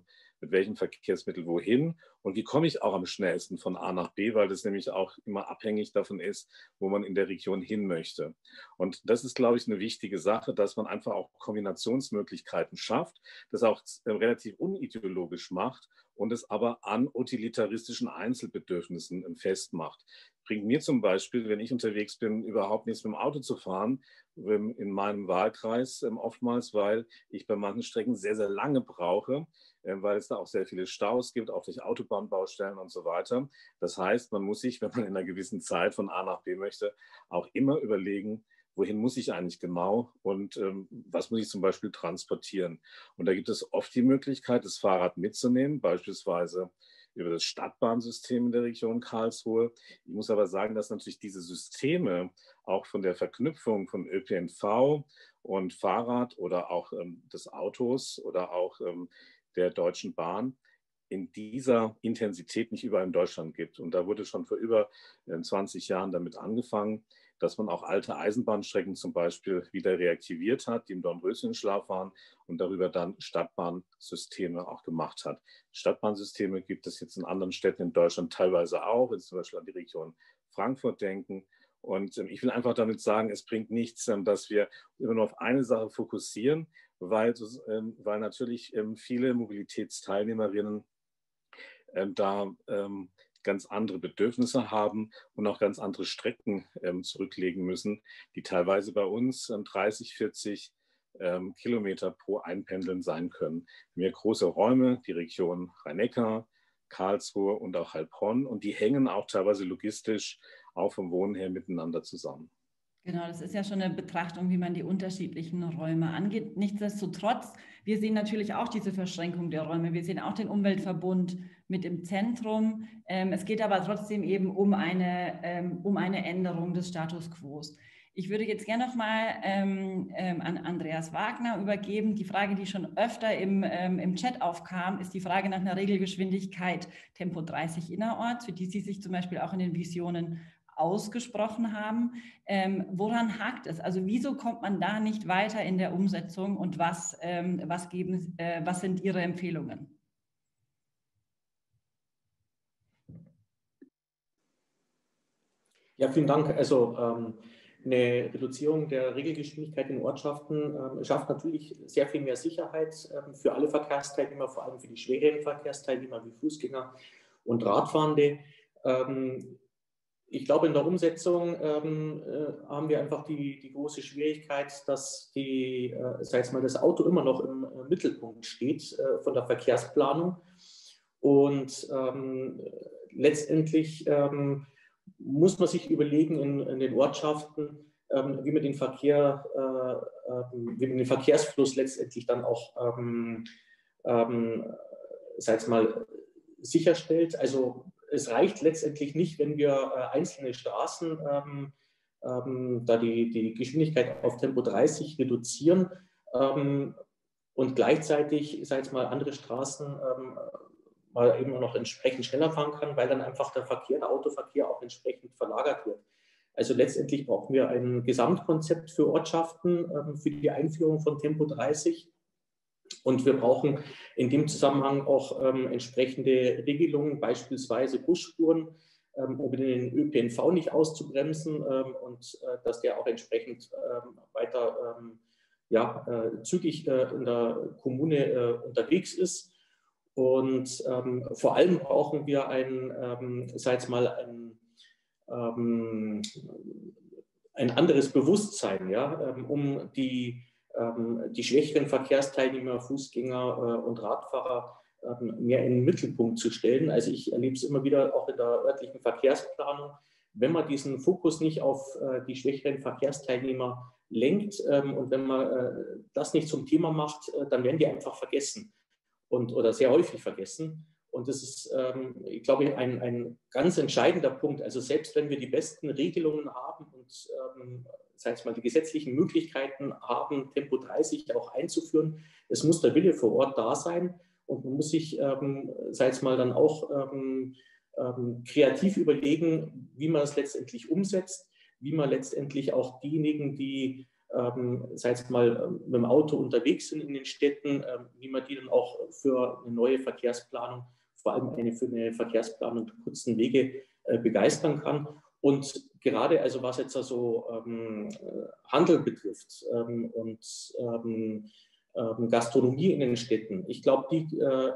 mit welchem Verkehrsmittel wohin und wie komme ich auch am schnellsten von A nach B, weil das nämlich auch immer abhängig davon ist, wo man in der Region hin möchte. Und das ist, glaube ich, eine wichtige Sache, dass man einfach auch Kombinationsmöglichkeiten schafft, das auch relativ unideologisch macht und es aber an utilitaristischen Einzelbedürfnissen festmacht. Bringt mir zum Beispiel, wenn ich unterwegs bin, überhaupt nichts mit dem Auto zu fahren, in meinem Wahlkreis oftmals, weil ich bei manchen Strecken sehr, sehr lange brauche, weil es da auch sehr viele Staus gibt, auch durch Autobahnbaustellen und so weiter. Das heißt, man muss sich, wenn man in einer gewissen Zeit von A nach B möchte, auch immer überlegen, wohin muss ich eigentlich genau und was muss ich zum Beispiel transportieren. Und da gibt es oft die Möglichkeit, das Fahrrad mitzunehmen, beispielsweise über das Stadtbahnsystem in der Region Karlsruhe. Ich muss aber sagen, dass natürlich diese Systeme auch von der Verknüpfung von ÖPNV und Fahrrad oder auch des Autos oder auch der Deutschen Bahn in dieser Intensität nicht überall in Deutschland gibt. Und da wurde schon vor über 20 Jahren damit angefangen, dass man auch alte Eisenbahnstrecken zum Beispiel wieder reaktiviert hat, die im Dornröschenschlaf waren und darüber dann Stadtbahnsysteme auch gemacht hat. Stadtbahnsysteme gibt es jetzt in anderen Städten in Deutschland teilweise auch, jetzt zum Beispiel an die Region Frankfurt denken. Und ich will einfach damit sagen, es bringt nichts, dass wir immer nur auf eine Sache fokussieren, weil natürlich viele Mobilitätsteilnehmerinnen da ganz andere Bedürfnisse haben und auch ganz andere Strecken zurücklegen müssen, die teilweise bei uns 30, 40 Kilometer pro Einpendeln sein können. Wir haben große Räume, die Region Rhein-Neckar, Karlsruhe und auch Heilbronn, und die hängen auch teilweise logistisch auch vom Wohnen her miteinander zusammen. Genau, das ist ja schon eine Betrachtung, wie man die unterschiedlichen Räume angeht. Nichtsdestotrotz, wir sehen natürlich auch diese Verschränkung der Räume. Wir sehen auch den Umweltverbund mit im Zentrum. Es geht aber trotzdem eben um eine Änderung des Status quo. Ich würde jetzt gerne noch mal an Andreas Wagner übergeben. Die Frage, die schon öfter im Chat aufkam, ist die Frage nach einer Regelgeschwindigkeit Tempo 30 innerorts, für die Sie sich zum Beispiel auch in den Visionen ausgesprochen haben. Woran hakt es? Also wieso kommt man da nicht weiter in der Umsetzung und was sind Ihre Empfehlungen? Ja, vielen Dank. Also eine Reduzierung der Regelgeschwindigkeit in Ortschaften schafft natürlich sehr viel mehr Sicherheit für alle Verkehrsteilnehmer, vor allem für die schweren Verkehrsteilnehmer wie Fußgänger und Radfahrende. Ich glaube, in der Umsetzung haben wir einfach die große Schwierigkeit, dass das Auto immer noch im Mittelpunkt steht von der Verkehrsplanung. Und letztendlich muss man sich überlegen in den Ortschaften, wie man den Verkehrsfluss letztendlich dann auch sicherstellt. Also es reicht letztendlich nicht, wenn wir einzelne Straßen da die Geschwindigkeit auf Tempo 30 reduzieren und gleichzeitig, andere Straßen mal eben noch entsprechend schneller fahren kann, weil dann einfach der Autoverkehr auch entsprechend verlagert wird. Also letztendlich brauchen wir ein Gesamtkonzept für Ortschaften für die Einführung von Tempo 30. Und wir brauchen in dem Zusammenhang auch entsprechende Regelungen, beispielsweise Busspuren, um den ÖPNV nicht auszubremsen und dass der auch entsprechend weiter zügig in der Kommune unterwegs ist. Und vor allem brauchen wir ein anderes Bewusstsein, um die schwächeren Verkehrsteilnehmer, Fußgänger und Radfahrer mehr in den Mittelpunkt zu stellen. Also ich erlebe es immer wieder auch in der örtlichen Verkehrsplanung. Wenn man diesen Fokus nicht auf die schwächeren Verkehrsteilnehmer lenkt und wenn man das nicht zum Thema macht, dann werden die einfach vergessen oder sehr häufig vergessen. Und das ist, ich glaube, ein ganz entscheidender Punkt. Also selbst wenn wir die besten Regelungen haben und die gesetzlichen Möglichkeiten haben, Tempo 30 auch einzuführen, es muss der Wille vor Ort da sein und man muss sich, dann auch kreativ überlegen, wie man es letztendlich umsetzt, wie man letztendlich auch diejenigen, die sei es mal mit dem Auto unterwegs sind in den Städten, wie man die dann auch für eine neue Verkehrsplanung, vor allem für eine Verkehrsplanung der kurzen Wege begeistern kann. Und gerade also was jetzt also Handel betrifft und Gastronomie in den Städten, ich glaube,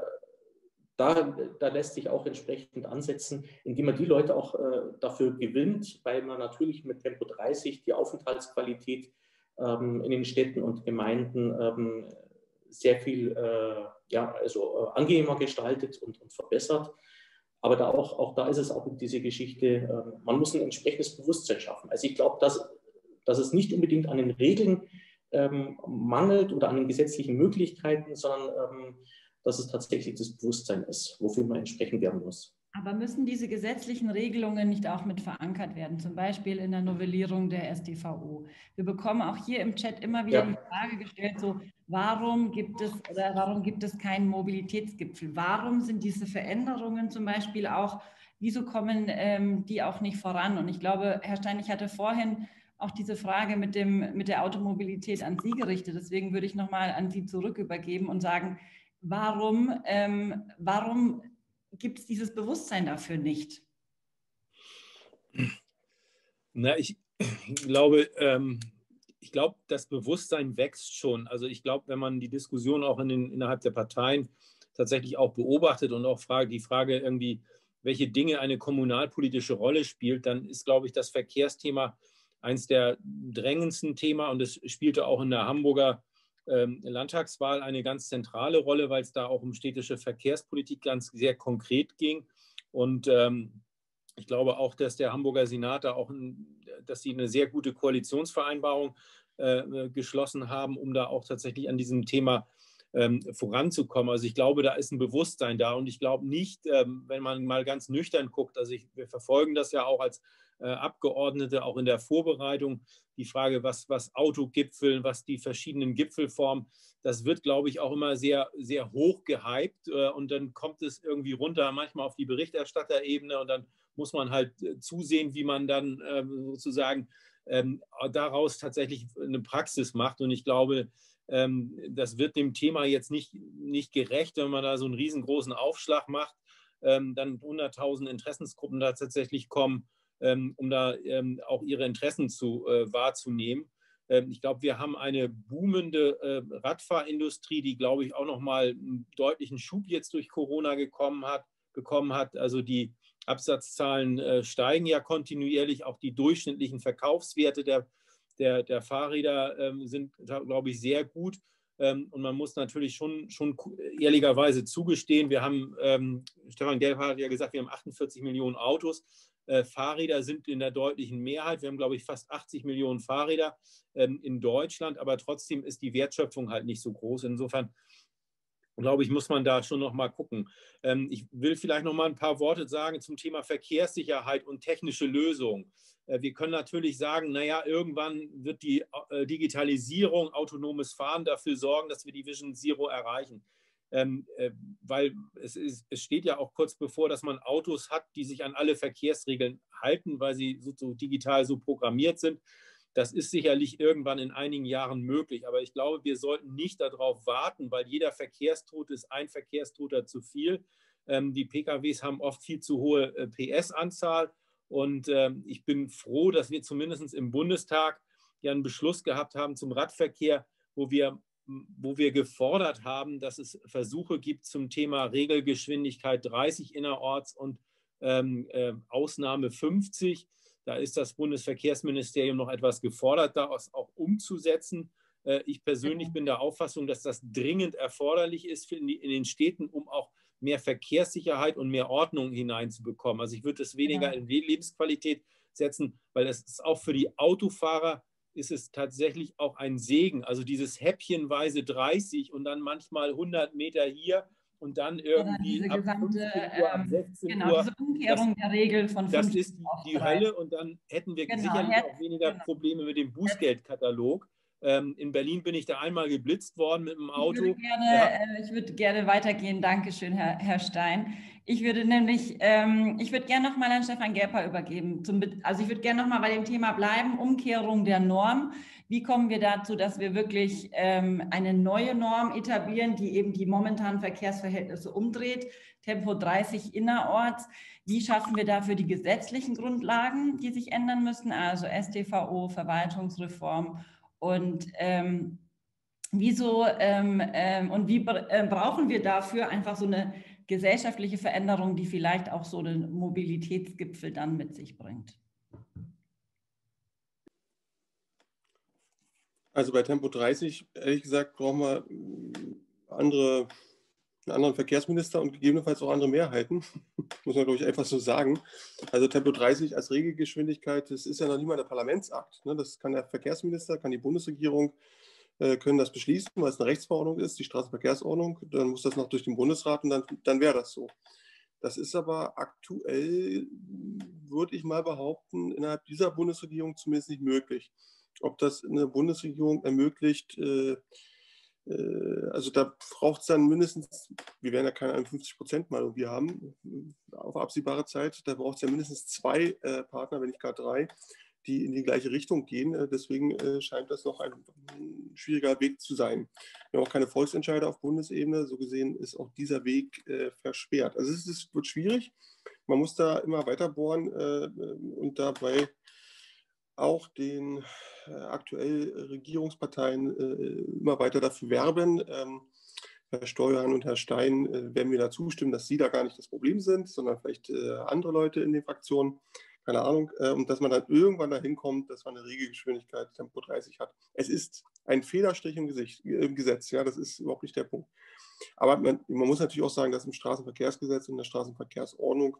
da lässt sich auch entsprechend ansetzen, indem man die Leute auch dafür gewinnt, weil man natürlich mit Tempo 30 die Aufenthaltsqualität in den Städten und Gemeinden sehr viel angenehmer gestaltet und verbessert. Aber auch da ist es auch diese Geschichte, man muss ein entsprechendes Bewusstsein schaffen. Also ich glaube, dass es nicht unbedingt an den Regeln mangelt oder an den gesetzlichen Möglichkeiten, sondern dass es tatsächlich das Bewusstsein ist, wofür man entsprechend werden muss. Aber müssen diese gesetzlichen Regelungen nicht auch mit verankert werden, zum Beispiel in der Novellierung der StVO? Wir bekommen auch hier im Chat immer wieder die Frage gestellt, so, warum gibt es keinen Mobilitätsgipfel? Warum sind diese Veränderungen zum Beispiel auch, wieso kommen die auch nicht voran? Und ich glaube, Herr Stein, ich hatte vorhin auch diese Frage mit der Automobilität an Sie gerichtet. Deswegen würde ich nochmal an Sie zurück übergeben und sagen, warum gibt es dieses Bewusstsein dafür nicht? Na, ich glaube, das Bewusstsein wächst schon. Also ich glaube, wenn man die Diskussion auch innerhalb der Parteien tatsächlich auch beobachtet und auch die Frage irgendwie, welche Dinge eine kommunalpolitische Rolle spielt, dann ist, glaube ich, das Verkehrsthema eins der drängendsten Themen und es spielte auch in der Hamburger Landtagswahl eine ganz zentrale Rolle, weil es da auch um städtische Verkehrspolitik ganz sehr konkret ging. Und ich glaube auch, dass der Hamburger Senat da auch, dass sie eine sehr gute Koalitionsvereinbarung geschlossen haben, um da auch tatsächlich an diesem Thema voranzukommen. Also ich glaube, da ist ein Bewusstsein da und ich glaube nicht, wenn man mal ganz nüchtern guckt, also wir verfolgen das ja auch als Abgeordnete, auch in der Vorbereitung, die Frage, was Autogipfel, was die verschiedenen Gipfelformen, das wird, glaube ich, auch immer sehr, sehr hoch gehypt und dann kommt es irgendwie runter, manchmal auf die Berichterstatterebene und dann muss man halt zusehen, wie man dann sozusagen daraus tatsächlich eine Praxis macht und ich glaube, das wird dem Thema jetzt nicht gerecht, wenn man da so einen riesengroßen Aufschlag macht, dann 100.000 Interessensgruppen da tatsächlich kommen, um da auch ihre Interessen wahrzunehmen. Ich glaube, wir haben eine boomende Radfahrindustrie, die, glaube ich, auch nochmal einen deutlichen Schub jetzt durch Corona bekommen hat. Also die Absatzzahlen steigen ja kontinuierlich, auch die durchschnittlichen Verkaufswerte der Fahrräder sind, glaube ich, sehr gut. Und man muss natürlich schon ehrlicherweise zugestehen, wir haben, Stefan Gebhardt hat ja gesagt, wir haben 48 Millionen Autos. Fahrräder sind in der deutlichen Mehrheit. Wir haben, glaube ich, fast 80 Millionen Fahrräder in Deutschland, aber trotzdem ist die Wertschöpfung halt nicht so groß. Insofern, glaube ich, muss man da schon noch mal gucken. Ich will vielleicht noch mal ein paar Worte sagen zum Thema Verkehrssicherheit und technische Lösungen. Wir können natürlich sagen, naja, irgendwann wird die Digitalisierung, autonomes Fahren dafür sorgen, dass wir die Vision Zero erreichen. Weil es steht ja auch kurz bevor, dass man Autos hat, die sich an alle Verkehrsregeln halten, weil sie so digital so programmiert sind. Das ist sicherlich irgendwann in einigen Jahren möglich, aber ich glaube, wir sollten nicht darauf warten, weil jeder Verkehrstote ist ein Verkehrstoter zu viel. Die PKWs haben oft viel zu hohe PS-Anzahl und ich bin froh, dass wir zumindest im Bundestag ja einen Beschluss gehabt haben zum Radverkehr, wo wir gefordert haben, dass es Versuche gibt zum Thema Regelgeschwindigkeit 30 innerorts und Ausnahme 50. Da ist das Bundesverkehrsministerium noch etwas gefordert, das auch umzusetzen. Ich persönlich bin der Auffassung, dass das dringend erforderlich ist in den Städten, um auch mehr Verkehrssicherheit und mehr Ordnung hineinzubekommen. Also ich würde es weniger in Lebensqualität setzen, weil es ist auch für die Autofahrer ist es tatsächlich auch ein Segen. Also dieses häppchenweise 30 und dann manchmal 100 Meter hier und dann irgendwie ab 15 Uhr, ab 16 Uhr. Diese Umkehrung der Regel von 15 Das ist die Hölle und dann hätten wir sicherlich auch weniger Probleme mit dem Bußgeldkatalog. In Berlin bin ich da einmal geblitzt worden mit dem Auto. Ich würde gerne weitergehen. Dankeschön, Herr Stein. Ich würde gerne nochmal an Stefan Gebhardt übergeben. Also ich würde gerne nochmal bei dem Thema bleiben, Umkehrung der Norm. Wie kommen wir dazu, dass wir wirklich eine neue Norm etablieren, die eben die momentanen Verkehrsverhältnisse umdreht? Tempo 30 innerorts. Wie schaffen wir dafür die gesetzlichen Grundlagen, die sich ändern müssen? Also StVO, Verwaltungsreform und wie brauchen wir dafür einfach so eine gesellschaftliche Veränderung, die vielleicht auch so einen Mobilitätsgipfel dann mit sich bringt? Also bei Tempo 30, ehrlich gesagt, brauchen wir einen anderen Verkehrsminister und gegebenenfalls auch andere Mehrheiten, muss man, glaube ich, einfach so sagen. Also Tempo 30 als Regelgeschwindigkeit, das ist ja noch nicht mal der Parlamentsakt. Ne? Das kann der Verkehrsminister, kann die Bundesregierung, können das beschließen, weil es eine Rechtsverordnung ist, die Straßenverkehrsordnung. Dann muss das noch durch den Bundesrat und dann wäre das so. Das ist aber aktuell, würde ich mal behaupten, innerhalb dieser Bundesregierung zumindest nicht möglich. Ob das eine Bundesregierung ermöglicht, also da braucht es dann mindestens, wir werden ja keine 51% mal irgendwie haben, auf absehbare Zeit, da braucht es ja mindestens 2 Partner, wenn nicht gar 3, die in die gleiche Richtung gehen. Deswegen scheint das noch ein schwieriger Weg zu sein. Wir haben auch keine Volksentscheide auf Bundesebene. So gesehen ist auch dieser Weg versperrt. Also es wird schwierig. Man muss da immer weiter bohren und dabei auch den aktuell Regierungsparteien immer weiter dafür werben. Herr Steuern und Herr Stein werden mir da zustimmen, dass Sie da gar nicht das Problem sind, sondern vielleicht andere Leute in den Fraktionen. Keine Ahnung, und dass man dann irgendwann dahin kommt, dass man eine Regelgeschwindigkeit Tempo 30 hat. Es ist ein Federstrich im Gesetz, ja, das ist überhaupt nicht der Punkt. Aber man muss natürlich auch sagen, dass im Straßenverkehrsgesetz und in der Straßenverkehrsordnung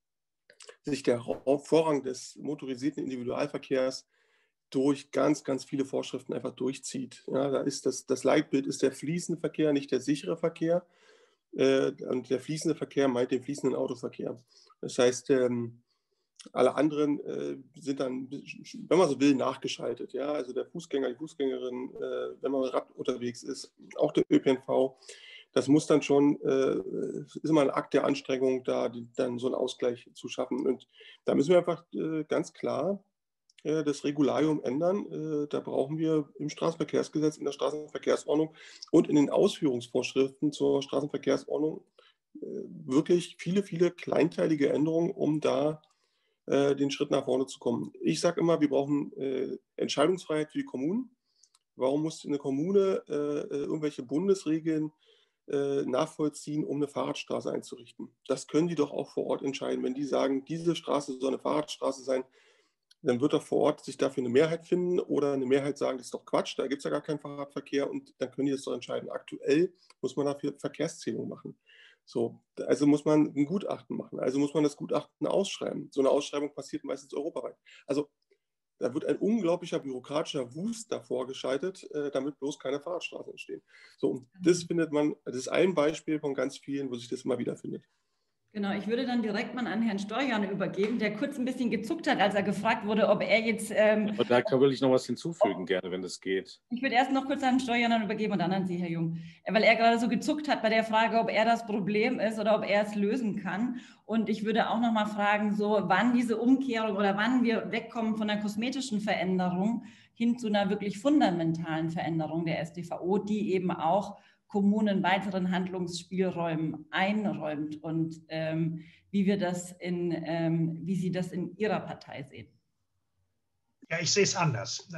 sich der Vorrang des motorisierten Individualverkehrs durch ganz, ganz viele Vorschriften einfach durchzieht. Ja, da ist das Leitbild ist der fließende Verkehr, nicht der sichere Verkehr. Und der fließende Verkehr meint den fließenden Autoverkehr. Das heißt, alle anderen sind dann, wenn man so will, nachgeschaltet. Ja? Also der Fußgänger, die Fußgängerin, wenn man mit Rad unterwegs ist, auch der ÖPNV. Das muss dann schon, ist immer ein Akt der Anstrengung, da dann so einen Ausgleich zu schaffen. Und da müssen wir einfach ganz klar das Regularium ändern. Da brauchen wir im Straßenverkehrsgesetz, in der Straßenverkehrsordnung und in den Ausführungsvorschriften zur Straßenverkehrsordnung wirklich viele, viele kleinteilige Änderungen, um da den Schritt nach vorne zu kommen. Ich sage immer, wir brauchen Entscheidungsfreiheit für die Kommunen. Warum muss eine Kommune irgendwelche Bundesregeln nachvollziehen, um eine Fahrradstraße einzurichten? Das können die doch auch vor Ort entscheiden. Wenn die sagen, diese Straße soll eine Fahrradstraße sein, dann wird doch vor Ort sich dafür eine Mehrheit finden oder eine Mehrheit sagen, das ist doch Quatsch, da gibt es ja gar keinen Fahrradverkehr und dann können die das doch entscheiden. Aktuell muss man dafür Verkehrszählung machen. So, also muss man ein Gutachten machen, also muss man das Gutachten ausschreiben. So eine Ausschreibung passiert meistens europaweit. Also da wird ein unglaublicher bürokratischer Wust davor geschaltet, damit bloß keine Fahrradstraßen entstehen. So, und das findet man, das ist ein Beispiel von ganz vielen, wo sich das immer wieder findet. Genau, ich würde dann direkt mal an Herrn Steuern übergeben, der kurz ein bisschen gezuckt hat, als er gefragt wurde, ob er jetzt... Aber da will ich noch was hinzufügen, gerne, wenn das geht. Ich würde erst noch kurz an Herrn Steuern übergeben und dann an Sie, Herr Jung, weil er gerade so gezuckt hat bei der Frage, ob er das Problem ist oder ob er es lösen kann. Und ich würde auch noch mal fragen, so wann diese Umkehrung oder wann wir wegkommen von einer kosmetischen Veränderung hin zu einer wirklich fundamentalen Veränderung der StVO, die eben auch Kommunen weiteren Handlungsspielräumen einräumt und wie Sie das in Ihrer Partei sehen. Ja, ich sehe es anders.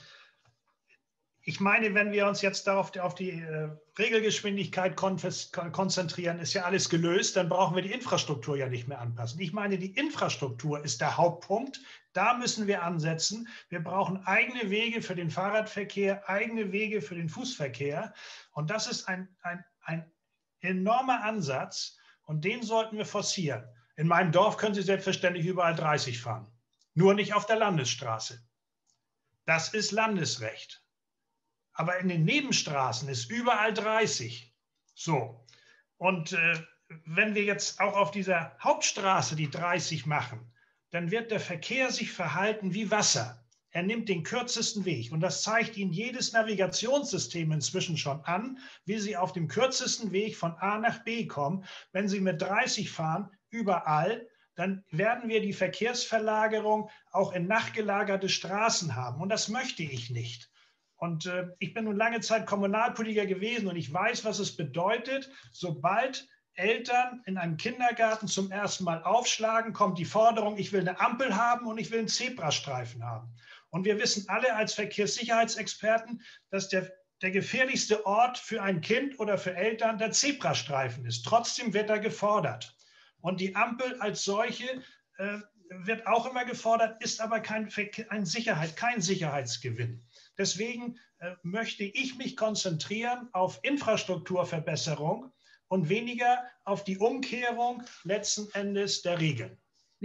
Ich meine, wenn wir uns jetzt auf die Regelgeschwindigkeit konzentrieren, ist ja alles gelöst, dann brauchen wir die Infrastruktur ja nicht mehr anpassen. Ich meine, die Infrastruktur ist der Hauptpunkt. Da müssen wir ansetzen. Wir brauchen eigene Wege für den Fahrradverkehr, eigene Wege für den Fußverkehr. Und das ist ein enormer Ansatz und den sollten wir forcieren. In meinem Dorf können Sie selbstverständlich überall 30 fahren, nur nicht auf der Landesstraße. Das ist Landesrecht. Aber in den Nebenstraßen ist überall 30. So. Und wenn wir jetzt auch auf dieser Hauptstraße die 30 machen, dann wird der Verkehr sich verhalten wie Wasser. Er nimmt den kürzesten Weg. Und das zeigt Ihnen jedes Navigationssystem inzwischen schon an, wie Sie auf dem kürzesten Weg von A nach B kommen. Wenn Sie mit 30 fahren, überall, dann werden wir die Verkehrsverlagerung auch in nachgelagerte Straßen haben. Und das möchte ich nicht. Und ich bin nun lange Zeit Kommunalpolitiker gewesen und ich weiß, was es bedeutet, sobald Eltern in einem Kindergarten zum ersten Mal aufschlagen, kommt die Forderung, ich will eine Ampel haben und ich will einen Zebrastreifen haben. Und wir wissen alle als Verkehrssicherheitsexperten, dass der gefährlichste Ort für ein Kind oder für Eltern der Zebrastreifen ist. Trotzdem wird er gefordert. Und die Ampel als solche wird auch immer gefordert, ist aber kein Sicherheitsgewinn. Deswegen möchte ich mich konzentrieren auf Infrastrukturverbesserung und weniger auf die Umkehrung letzten Endes der Regeln.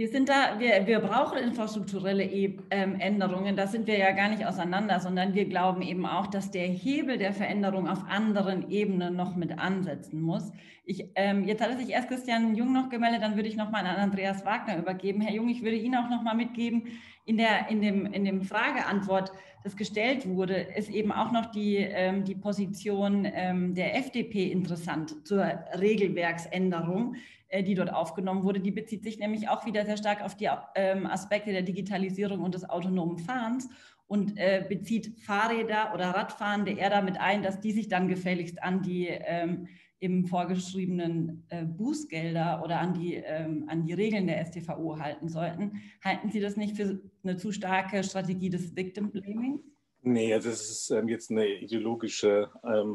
Wir brauchen infrastrukturelle Änderungen, da sind wir ja gar nicht auseinander, sondern wir glauben eben auch, dass der Hebel der Veränderung auf anderen Ebenen noch mit ansetzen muss. Jetzt hatte sich erst Christian Jung noch gemeldet, dann würde ich nochmal an Andreas Wagner übergeben. Herr Jung, ich würde Ihnen auch nochmal mitgeben, in dem Frageantwort, das gestellt wurde, ist eben auch noch die Position der FDP interessant zur Regelwerksänderung, die dort aufgenommen wurde. Die bezieht sich nämlich auch wieder sehr stark auf die Aspekte der Digitalisierung und des autonomen Fahrens und bezieht Fahrräder oder Radfahrende eher damit ein, dass die sich dann gefälligst an die eben vorgeschriebenen Bußgelder oder an die Regeln der StVO halten sollten. Halten Sie das nicht für eine zu starke Strategie des Victim Blaming? Nee, also das ist jetzt eine ideologische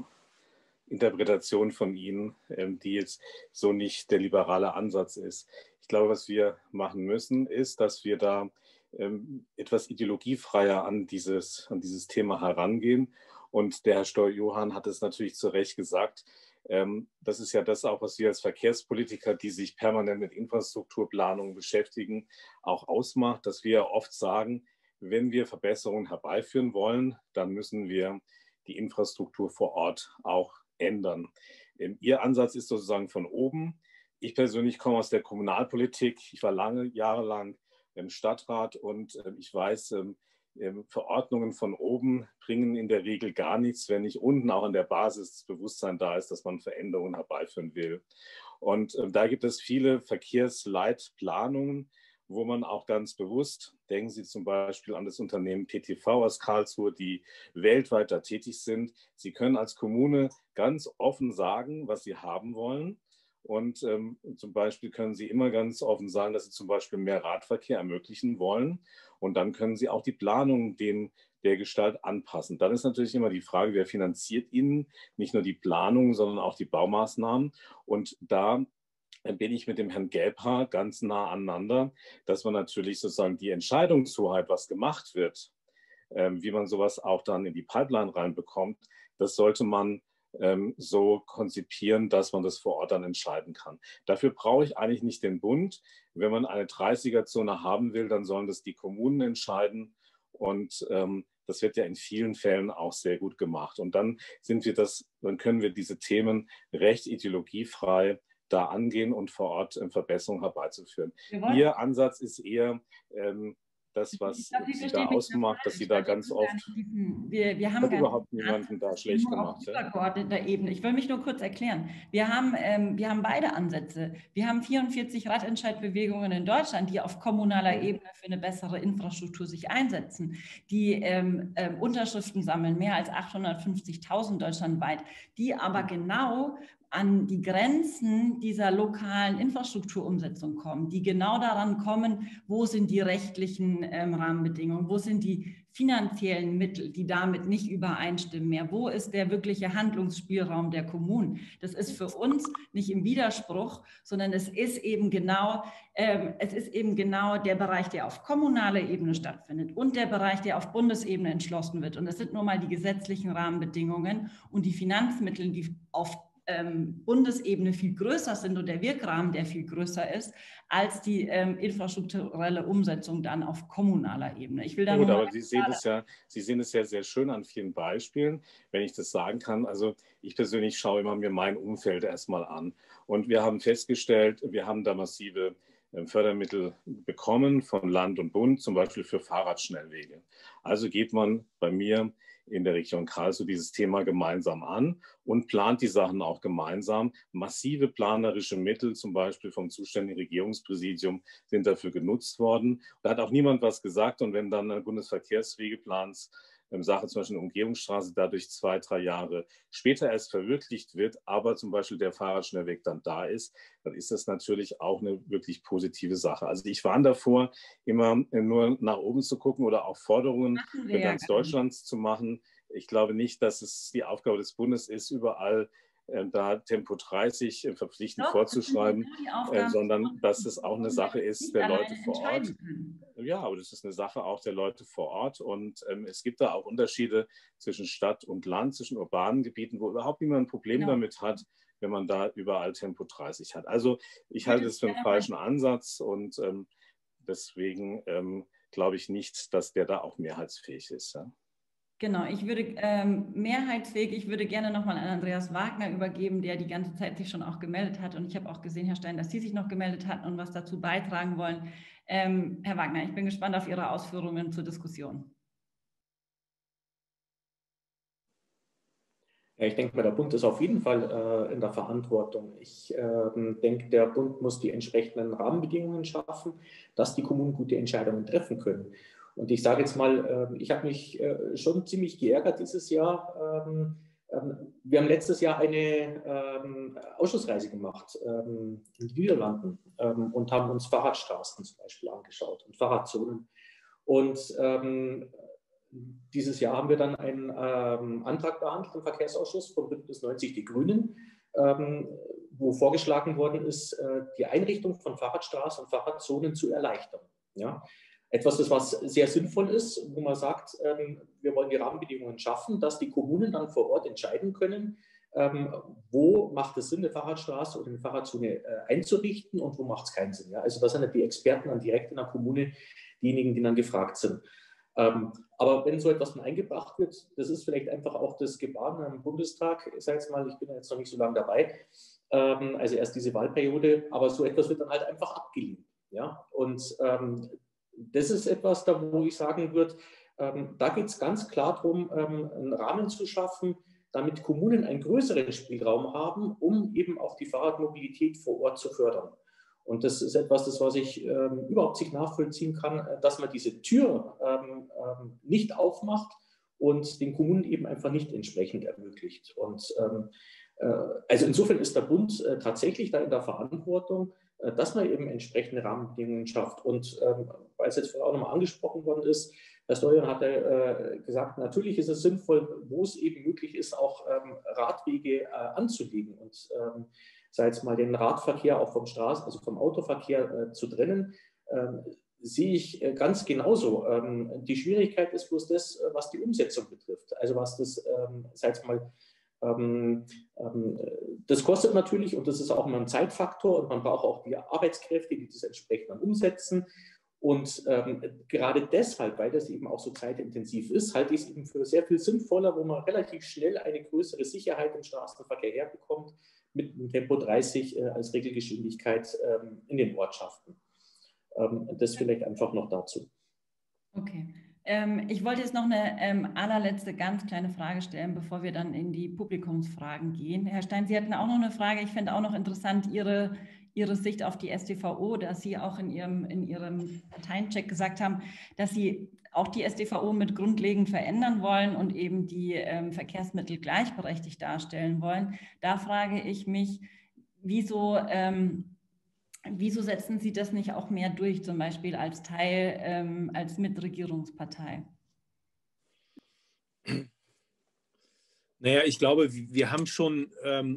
Interpretation von Ihnen, die jetzt so nicht der liberale Ansatz ist. Ich glaube, was wir machen müssen, ist, dass wir da etwas ideologiefreier an dieses Thema herangehen. Und der Herr Steuer-Johann hat es natürlich zu Recht gesagt. Das ist ja das auch, was wir als Verkehrspolitiker, die sich permanent mit Infrastrukturplanung beschäftigen, auch ausmacht, dass wir oft sagen, wenn wir Verbesserungen herbeiführen wollen, dann müssen wir die Infrastruktur vor Ort auch ändern. Ihr Ansatz ist sozusagen von oben. Ich persönlich komme aus der Kommunalpolitik. Ich war jahrelang im Stadtrat und ich weiß, Verordnungen von oben bringen in der Regel gar nichts, wenn nicht unten auch an der Basis das Bewusstsein da ist, dass man Veränderungen herbeiführen will. Und da gibt es viele Verkehrsleitplanungen, wo man auch ganz bewusst, denken Sie zum Beispiel an das Unternehmen PTV aus Karlsruhe, die weltweit da tätig sind. Sie können als Kommune ganz offen sagen, was Sie haben wollen. Und zum Beispiel können Sie immer ganz offen sagen, dass Sie zum Beispiel mehr Radverkehr ermöglichen wollen. Und dann können Sie auch die Planung der Gestalt anpassen. Dann ist natürlich immer die Frage, wer finanziert Ihnen nicht nur die Planung, sondern auch die Baumaßnahmen. Und da bin ich mit dem Herrn Gebhardt ganz nah aneinander, dass man natürlich sozusagen die Entscheidungshoheit, was gemacht wird, wie man sowas auch dann in die Pipeline reinbekommt, das sollte man so konzipieren, dass man das vor Ort dann entscheiden kann. Dafür brauche ich eigentlich nicht den Bund. Wenn man eine 30er-Zone haben will, dann sollen das die Kommunen entscheiden. Und das wird ja in vielen Fällen auch sehr gut gemacht. Und dann können wir diese Themen recht ideologiefrei da angehen und vor Ort Verbesserungen herbeizuführen. Ihr Ansatz ist eher das, was Sie da ausmacht, dass Sie da ganz oft... Wir haben überhaupt niemanden da schlecht gemacht. Übergeordneter Ebene. Ich will mich nur kurz erklären. Wir haben beide Ansätze. Wir haben 44 Radentscheidbewegungen in Deutschland, die auf kommunaler Ebene für eine bessere Infrastruktur sich einsetzen, die Unterschriften sammeln, mehr als 850.000 deutschlandweit, die aber genau an die Grenzen dieser lokalen Infrastrukturumsetzung kommen, die genau daran kommen, wo sind die rechtlichen Rahmenbedingungen, wo sind die finanziellen Mittel, die damit nicht übereinstimmen mehr, wo ist der wirkliche Handlungsspielraum der Kommunen. Das ist für uns nicht im Widerspruch, sondern es ist eben genau der Bereich, der auf kommunaler Ebene stattfindet und der Bereich, der auf Bundesebene entschlossen wird. Und das sind nun mal die gesetzlichen Rahmenbedingungen und die Finanzmittel, die auf Bundesebene viel größer sind und der Wirkrahmen, der viel größer ist, als die infrastrukturelle Umsetzung dann auf kommunaler Ebene. Ich will da Gut, aber Sie sehen es ja sehr schön an vielen Beispielen, wenn ich das sagen kann. Also ich persönlich schaue immer mir mein Umfeld erstmal an. Und wir haben festgestellt, wir haben da massive Fördermittel bekommen von Land und Bund, zum Beispiel für Fahrradschnellwege. Also geht man bei mir in der Region Karlsruhe dieses Thema gemeinsam an und plant die Sachen auch gemeinsam. Massive planerische Mittel, zum Beispiel vom zuständigen Regierungspräsidium, sind dafür genutzt worden. Da hat auch niemand was gesagt. Und wenn dann ein Bundesverkehrswegeplans Sache, zum Beispiel eine Umgehungsstraße, dadurch 2, 3 Jahre später erst verwirklicht wird, aber zum Beispiel der Fahrradschnellweg dann da ist, dann ist das natürlich auch eine wirklich positive Sache. Also ich warne davor, immer nur nach oben zu gucken oder auch Forderungen für ganz Deutschland zu machen. Ich glaube nicht, dass es die Aufgabe des Bundes ist, überall da Tempo 30 verpflichtend vorzuschreiben, sondern dass es auch eine Sache ist der Leute vor Ort. Ja, aber das ist eine Sache auch der Leute vor Ort. Und es gibt da auch Unterschiede zwischen Stadt und Land, zwischen urbanen Gebieten, wo überhaupt niemand ein Problem damit hat, wenn man da überall Tempo 30 hat. Also ich halte es für einen falschen Ansatz und deswegen glaube ich nicht, dass der da auch mehrheitsfähig ist. Ja? Genau, ich würde mehrheitsfähig, ich würde gerne nochmal an Andreas Wagner übergeben, der die ganze Zeit sich schon auch gemeldet hat. Und ich habe auch gesehen, Herr Stein, dass Sie sich noch gemeldet hatten und was dazu beitragen wollen. Herr Wagner, ich bin gespannt auf Ihre Ausführungen zur Diskussion. Ja, ich denke mal, der Bund ist auf jeden Fall in der Verantwortung. Ich denke, der Bund muss die entsprechenden Rahmenbedingungen schaffen, dass die Kommunen gute Entscheidungen treffen können. Und ich sage jetzt mal, ich habe mich schon ziemlich geärgert dieses Jahr. Wir haben letztes Jahr eine Ausschussreise gemacht in den Niederlanden und haben uns Fahrradstraßen zum Beispiel angeschaut und Fahrradzonen. Und dieses Jahr haben wir dann einen Antrag behandelt im Verkehrsausschuss von Bündnis 90 Die Grünen, wo vorgeschlagen worden ist, die Einrichtung von Fahrradstraßen und Fahrradzonen zu erleichtern. Ja? Etwas, das was sehr sinnvoll ist, wo man sagt, wir wollen die Rahmenbedingungen schaffen, dass die Kommunen dann vor Ort entscheiden können, wo macht es Sinn, eine Fahrradstraße oder eine Fahrradzone einzurichten und wo macht es keinen Sinn. Ja? Also das sind die Experten dann direkt in der Kommune, diejenigen, die dann gefragt sind. Aber wenn so etwas dann eingebracht wird, das ist vielleicht einfach auch das Gebaren am Bundestag. Ich sage jetzt mal, ich bin jetzt noch nicht so lange dabei, also erst diese Wahlperiode, aber so etwas wird dann halt einfach abgelehnt. Ja? Und das ist etwas, da wo ich sagen würde, da geht es ganz klar darum, einen Rahmen zu schaffen, damit Kommunen einen größeren Spielraum haben, um eben auch die Fahrradmobilität vor Ort zu fördern. Und das ist etwas, das was ich überhaupt nicht nachvollziehen kann, dass man diese Tür nicht aufmacht und den Kommunen eben einfach nicht entsprechend ermöglicht. Und also insofern ist der Bund tatsächlich da in der Verantwortung, dass man eben entsprechende Rahmenbedingungen schafft. Und weil es jetzt vorher auch nochmal angesprochen worden ist, Herr Stoyan hat gesagt, natürlich ist es sinnvoll, wo es eben möglich ist, auch Radwege anzulegen und sei es mal den Radverkehr auch vom also vom Autoverkehr zu trennen, sehe ich ganz genauso. Die Schwierigkeit ist bloß das, was die Umsetzung betrifft. Also was das, sei es mal, das kostet natürlich und das ist auch immer ein Zeitfaktor und man braucht auch die Arbeitskräfte, die das entsprechend dann umsetzen. Und gerade deshalb, weil das eben auch so zeitintensiv ist, halte ich es eben für sehr viel sinnvoller, wo man relativ schnell eine größere Sicherheit im Straßenverkehr herbekommt, mit dem Tempo 30 als Regelgeschwindigkeit in den Ortschaften. Das vielleicht einfach noch dazu. Okay. Ich wollte jetzt noch eine allerletzte ganz kleine Frage stellen, bevor wir dann in die Publikumsfragen gehen. Herr Stein, Sie hatten auch noch eine Frage. Ich finde auch noch interessant Ihre Sicht auf die StVO, dass Sie auch in Ihrem Parteiencheck gesagt haben, dass Sie auch die StVO mit grundlegend verändern wollen und eben die Verkehrsmittel gleichberechtigt darstellen wollen. Da frage ich mich, wieso setzen Sie das nicht auch mehr durch, zum Beispiel als Teil, als Mitregierungspartei? Naja, ich glaube, wir haben schon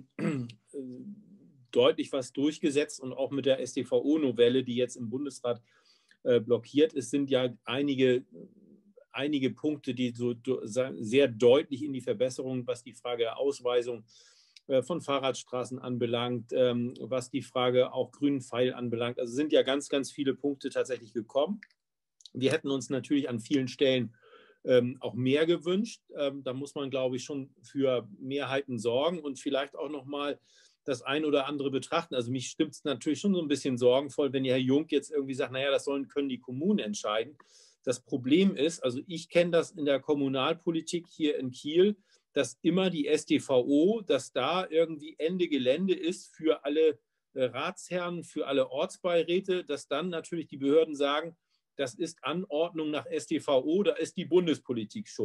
deutlich was durchgesetzt und auch mit der StVO-Novelle, die jetzt im Bundesrat blockiert ist, sind ja einige Punkte, die so sehr deutlich in die Verbesserung, was die Frage der Ausweisung von Fahrradstraßen anbelangt, was die Frage auch grünen Pfeil anbelangt. Also sind ja ganz, ganz viele Punkte tatsächlich gekommen. Wir hätten uns natürlich an vielen Stellen auch mehr gewünscht. Da muss man, glaube ich, schon für Mehrheiten sorgen und vielleicht auch nochmal das ein oder andere betrachten. Also mich stimmt es natürlich schon so ein bisschen sorgenvoll, wenn Herr Jung jetzt irgendwie sagt, naja, das können die Kommunen entscheiden. Das Problem ist, also ich kenne das in der Kommunalpolitik hier in Kiel, dass immer die StVO, dass da irgendwie Ende Gelände ist für alle Ratsherren, für alle Ortsbeiräte, dass dann natürlich die Behörden sagen, das ist Anordnung nach StVO, da ist die Bundespolitik schuld.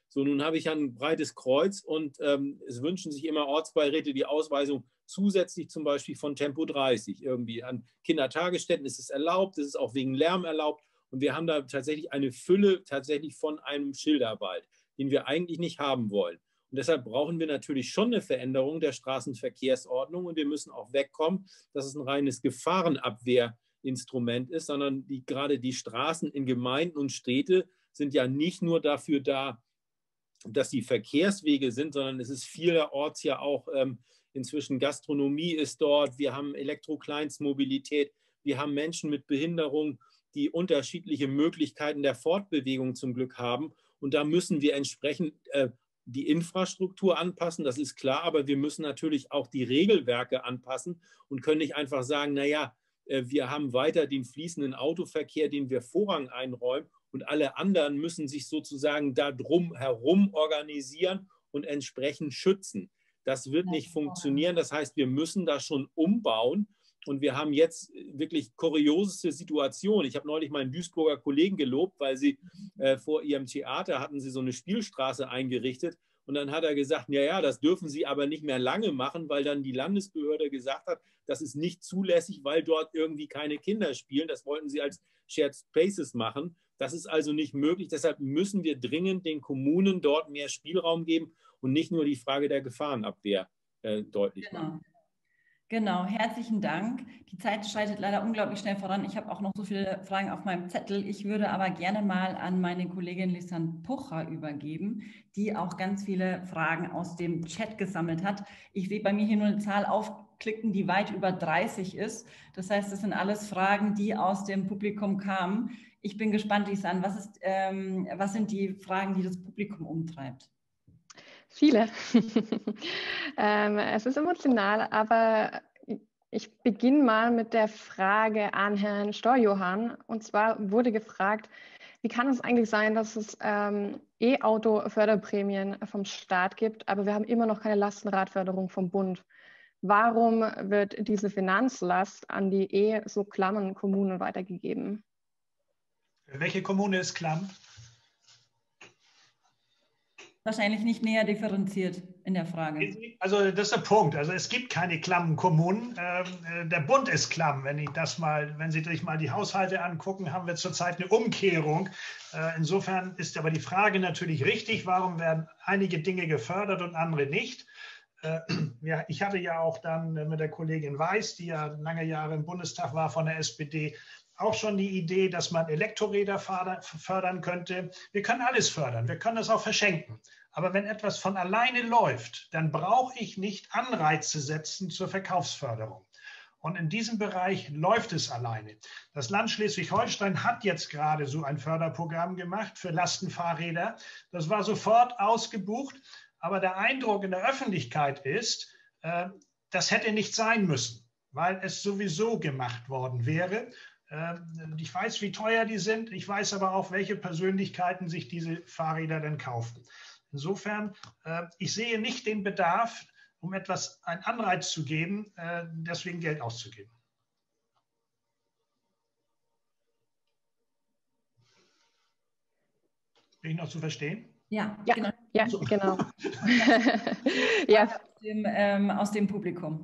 So, nun habe ich ja ein breites Kreuz und es wünschen sich immer Ortsbeiräte die Ausweisung zusätzlich zum Beispiel von Tempo 30. Irgendwie an Kindertagesstätten ist es erlaubt, es ist auch wegen Lärm erlaubt. Und wir haben da tatsächlich eine Fülle tatsächlich von einem Schilderwald, den wir eigentlich nicht haben wollen. Und deshalb brauchen wir natürlich schon eine Veränderung der Straßenverkehrsordnung. Und wir müssen auch wegkommen, dass es ein reines Gefahrenabwehrinstrument ist, sondern gerade die Straßen in Gemeinden und Städte sind ja nicht nur dafür da, dass sie Verkehrswege sind, sondern es ist vielerorts ja auch inzwischen Gastronomie ist dort. Wir haben Elektrokleinstmobilität. Wir haben Menschen mit Behinderung, die unterschiedliche Möglichkeiten der Fortbewegung zum Glück haben. Und da müssen wir entsprechend die Infrastruktur anpassen, das ist klar, aber wir müssen natürlich auch die Regelwerke anpassen und können nicht einfach sagen, naja, wir haben weiter den fließenden Autoverkehr, den wir Vorrang einräumen und alle anderen müssen sich sozusagen da drum herum organisieren und entsprechend schützen. Das wird nicht funktionieren. Das heißt, wir müssen da schon umbauen. Und wir haben jetzt wirklich kurioseste Situationen. Ich habe neulich meinen Duisburger Kollegen gelobt, weil sie vor ihrem Theater hatten sie so eine Spielstraße eingerichtet. Und dann hat er gesagt, ja, das dürfen Sie aber nicht mehr lange machen, weil dann die Landesbehörde gesagt hat, das ist nicht zulässig, weil dort irgendwie keine Kinder spielen. Das wollten sie als Shared Spaces machen. Das ist also nicht möglich. Deshalb müssen wir dringend den Kommunen dort mehr Spielraum geben und nicht nur die Frage der Gefahrenabwehr deutlich machen. Genau, herzlichen Dank. Die Zeit schreitet leider unglaublich schnell voran. Ich habe auch noch so viele Fragen auf meinem Zettel. Ich würde aber gerne mal an meine Kollegin Lisanne Pucher übergeben, die auch ganz viele Fragen aus dem Chat gesammelt hat. Ich sehe bei mir hier nur eine Zahl aufklicken, die weit über 30 ist. Das heißt, das sind alles Fragen, die aus dem Publikum kamen. Ich bin gespannt, Lisanne, was sind die Fragen, die das Publikum umtreibt? Viele. Es ist emotional, aber ich beginne mal mit der Frage an Herrn Storjohann. Und zwar wurde gefragt, wie kann es eigentlich sein, dass es E-Auto-Förderprämien vom Staat gibt, aber wir haben immer noch keine Lastenradförderung vom Bund? Warum wird diese Finanzlast an die so klammen Kommunen weitergegeben? Welche Kommune ist klamm? Wahrscheinlich nicht näher differenziert in der Frage. Also das ist der Punkt. Also es gibt keine klammen Kommunen. Der Bund ist klamm. Wenn Sie sich mal die Haushalte angucken, haben wir zurzeit eine Umkehrung. Insofern ist aber die Frage natürlich richtig, warum werden einige Dinge gefördert und andere nicht? Ja, ich hatte ja auch dann mit der Kollegin Weiß, die ja lange Jahre im Bundestag war von der SPD, auch schon die Idee, dass man Elektroräder fördern könnte. Wir können alles fördern, wir können das auch verschenken. Aber wenn etwas von alleine läuft, dann brauche ich nicht Anreize setzen zur Verkaufsförderung. Und in diesem Bereich läuft es alleine. Das Land Schleswig-Holstein hat jetzt gerade so ein Förderprogramm gemacht für Lastenfahrräder. Das war sofort ausgebucht. Aber der Eindruck in der Öffentlichkeit ist, das hätte nicht sein müssen, weil es sowieso gemacht worden wäre. Ich weiß, wie teuer die sind. Ich weiß aber auch, welche Persönlichkeiten sich diese Fahrräder denn kaufen. Insofern, ich sehe nicht den Bedarf, um etwas einen Anreiz zu geben, deswegen Geld auszugeben. Bin ich noch zu verstehen? Ja, ja, genau. Ja, genau. Ja. Aus dem Publikum.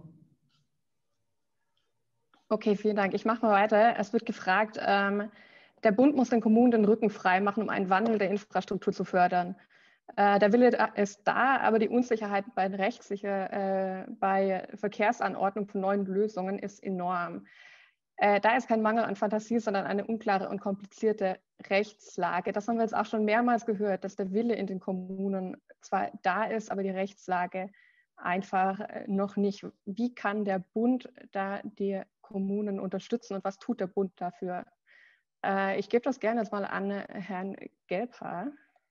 Okay, vielen Dank. Ich mache mal weiter. Es wird gefragt, der Bund muss den Kommunen den Rücken frei machen, um einen Wandel der Infrastruktur zu fördern. Der Wille ist da, aber die Unsicherheit bei Verkehrsanordnung von neuen Lösungen ist enorm. Da ist kein Mangel an Fantasie, sondern eine unklare und komplizierte Rechtslage. Das haben wir jetzt auch schon mehrmals gehört, dass der Wille in den Kommunen zwar da ist, aber die Rechtslage einfach noch nicht. Wie kann der Bund da die Kommunen unterstützen und was tut der Bund dafür? Ich gebe das gerne jetzt mal an Herrn Gelbhaar.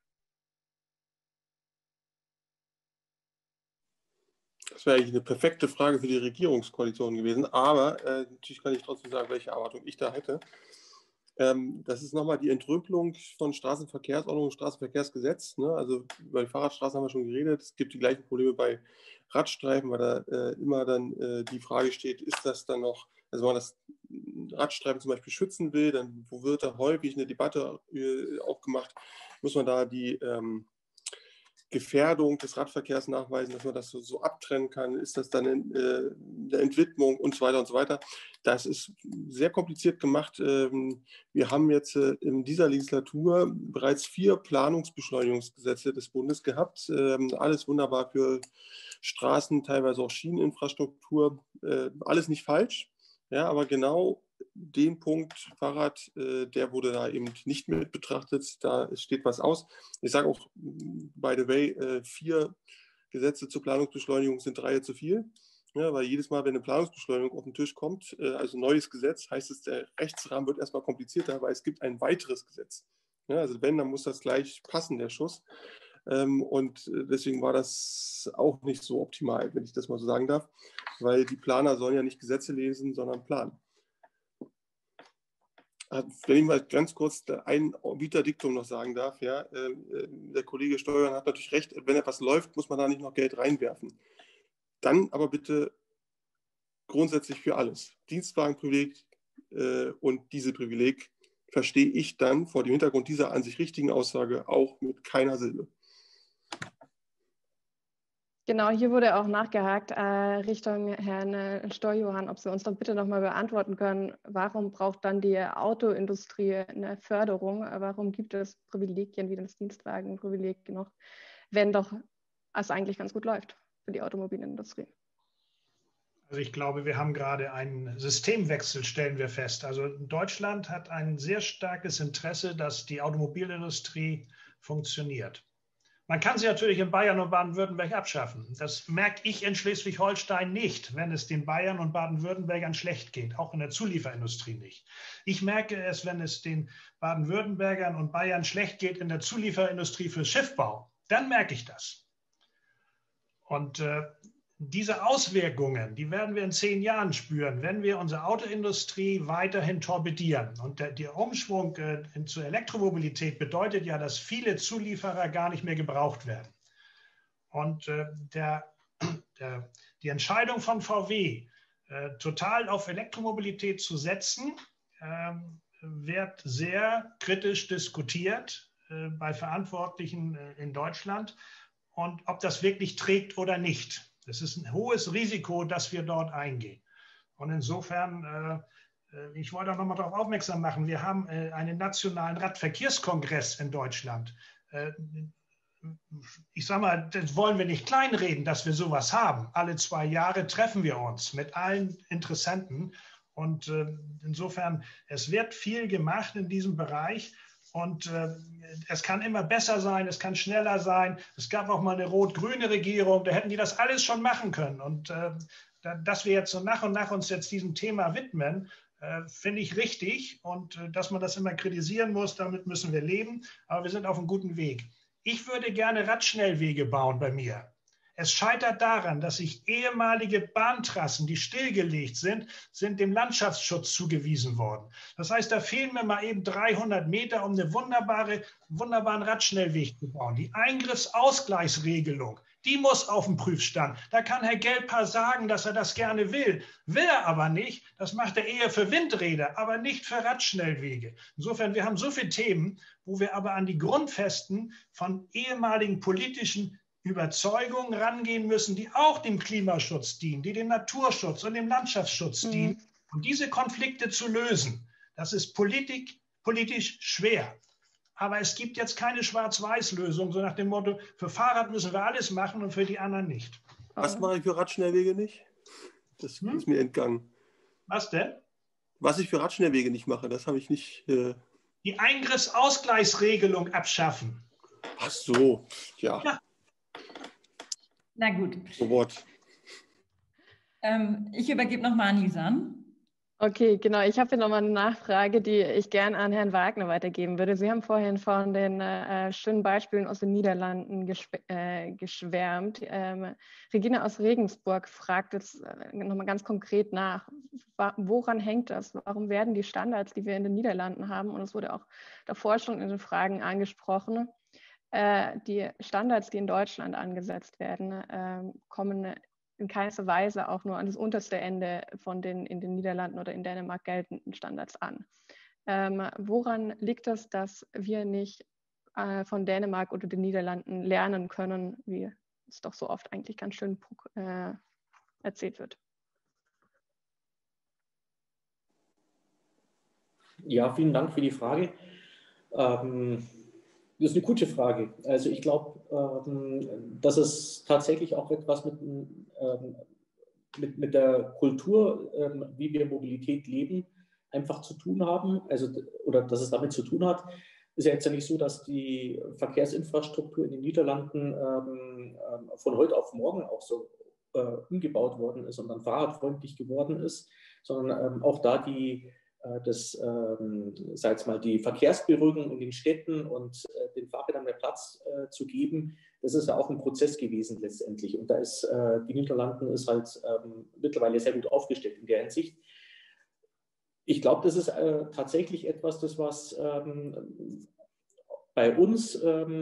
Das wäre eigentlich eine perfekte Frage für die Regierungskoalition gewesen, aber natürlich kann ich trotzdem sagen, welche Erwartung ich da hätte. Das ist nochmal die Entrümpelung von Straßenverkehrsordnung und Straßenverkehrsgesetz. Ne? Also über die Fahrradstraßen haben wir schon geredet. Es gibt die gleichen Probleme bei Radstreifen, weil da immer dann die Frage steht, ist das dann noch, also wenn man das Radstreifen zum Beispiel schützen will, dann wo wird da häufig eine Debatte aufgemacht, muss man da die Gefährdung des Radverkehrs nachweisen, dass man das so abtrennen kann. Ist das dann in der Entwidmung und so weiter und so weiter. Das ist sehr kompliziert gemacht. Wir haben jetzt in dieser Legislatur bereits 4 Planungsbeschleunigungsgesetze des Bundes gehabt. Alles wunderbar für Straßen, teilweise auch Schieneninfrastruktur. Alles nicht falsch, ja, aber genau den Punkt Fahrrad, der wurde da eben nicht mit betrachtet. Da steht was aus. Ich sage auch, by the way, 4 Gesetze zur Planungsbeschleunigung sind 3 zu viel. Ja, weil jedes Mal, wenn eine Planungsbeschleunigung auf den Tisch kommt, also neues Gesetz, heißt es, der Rechtsrahmen wird erstmal komplizierter, weil es gibt ein weiteres Gesetz. Ja, also wenn, dann muss das gleich passen, der Schuss. Und deswegen war das auch nicht so optimal, wenn ich das mal so sagen darf, weil die Planer sollen ja nicht Gesetze lesen, sondern planen. Wenn ich mal ganz kurz ein Obiter-Diktum noch sagen darf, ja, der Kollege Steuern hat natürlich recht, wenn etwas läuft, muss man da nicht noch Geld reinwerfen. Dann aber bitte grundsätzlich für alles. Dienstwagenprivileg und Dieselprivileg verstehe ich dann vor dem Hintergrund dieser an sich richtigen Aussage auch mit keiner Silbe. Genau, hier wurde auch nachgehakt Richtung Herrn Steujohann, ob Sie uns doch bitte nochmal beantworten können, warum braucht dann die Autoindustrie eine Förderung? Warum gibt es Privilegien wie das Dienstwagenprivileg noch, wenn doch es eigentlich ganz gut läuft für die Automobilindustrie? Also ich glaube, wir haben gerade einen Systemwechsel, stellen wir fest. Also Deutschland hat ein sehr starkes Interesse, dass die Automobilindustrie funktioniert. Man kann sie natürlich in Bayern und Baden-Württemberg abschaffen. Das merke ich in Schleswig-Holstein nicht, wenn es den Bayern und Baden-Württembergern schlecht geht, auch in der Zulieferindustrie nicht. Ich merke es, wenn es den Baden-Württembergern und Bayern schlecht geht in der Zulieferindustrie für Schiffbau. Dann merke ich das. Und diese Auswirkungen, die werden wir in 10 Jahren spüren, wenn wir unsere Autoindustrie weiterhin torpedieren. Und der Umschwung zur Elektromobilität bedeutet ja, dass viele Zulieferer gar nicht mehr gebraucht werden. Und die Entscheidung von VW, total auf Elektromobilität zu setzen, wird sehr kritisch diskutiert bei Verantwortlichen in Deutschland. Und ob das wirklich trägt oder nicht. Das ist ein hohes Risiko, das wir dort eingehen. Und insofern, ich wollte auch noch mal darauf aufmerksam machen, wir haben einen nationalen Radverkehrskongress in Deutschland. Ich sage mal, das wollen wir nicht kleinreden, dass wir sowas haben. Alle 2 Jahre treffen wir uns mit allen Interessenten. Und insofern, es wird viel gemacht in diesem Bereich. Und es kann immer besser sein, es kann schneller sein. Es gab auch mal eine rot-grüne Regierung, da hätten die das alles schon machen können. Und dass wir jetzt so nach und nach uns jetzt diesem Thema widmen, finde ich richtig. Und dass man das immer kritisieren muss, damit müssen wir leben. Aber wir sind auf einem guten Weg. Ich würde gerne Radschnellwege bauen bei mir. Es scheitert daran, dass sich ehemalige Bahntrassen, die stillgelegt sind, dem Landschaftsschutz zugewiesen worden. Das heißt, da fehlen mir mal eben 300 Meter, um einen wunderbaren Radschnellweg zu bauen. Die Eingriffsausgleichsregelung, die muss auf den Prüfstand. Da kann Herr Gelper sagen, dass er das gerne will. Will er aber nicht. Das macht er eher für Windräder, aber nicht für Radschnellwege. Insofern, wir haben so viele Themen, wo wir aber an die Grundfesten von ehemaligen politischen Überzeugungen rangehen müssen, die auch dem Klimaschutz dienen, die dem Naturschutz und dem Landschaftsschutz dienen. Und diese Konflikte zu lösen, das ist politisch schwer. Aber es gibt jetzt keine Schwarz-Weiß-Lösung, so nach dem Motto, für Fahrrad müssen wir alles machen und für die anderen nicht. Was mache ich für Radschnellwege nicht? Das ist mir entgangen. Was denn? Was ich für Radschnellwege nicht mache, das habe ich nicht... Die Eingriffsausgleichsregelung abschaffen. Ach so, ja. Na gut. So Wort. Ich übergebe nochmal an Lisanne. Okay, genau. Ich habe hier nochmal eine Nachfrage, die ich gern an Herrn Wagner weitergeben würde. Sie haben vorhin von den schönen Beispielen aus den Niederlanden geschwärmt. Regina aus Regensburg fragt jetzt nochmal ganz konkret nach, woran hängt das? Warum werden die Standards, die wir in den Niederlanden haben, und es wurde auch davor schon in den Fragen angesprochen, die Standards, die in Deutschland angesetzt werden, kommen in keinster Weise auch nur an das unterste Ende von den in den Niederlanden oder in Dänemark geltenden Standards an. Woran liegt das, dass wir nicht von Dänemark oder den Niederlanden lernen können, wie es doch so oft eigentlich ganz schön erzählt wird. Ja, vielen Dank für die Frage. Das ist eine gute Frage. Also ich glaube, dass es tatsächlich auch etwas mit der Kultur, wie wir Mobilität leben, einfach zu tun haben. Also, oder dass es damit zu tun hat. Ist ja jetzt ja nicht so, dass die Verkehrsinfrastruktur in den Niederlanden von heute auf morgen auch so umgebaut worden ist und dann fahrradfreundlich geworden ist, sondern auch da die Verkehrsberuhigung in den Städten und den Fahrrädern mehr Platz zu geben, das ist ja auch ein Prozess gewesen letztendlich. Und da ist die Niederlanden ist halt mittlerweile sehr gut aufgestellt in der Hinsicht. Ich glaube, das ist tatsächlich etwas, das was bei uns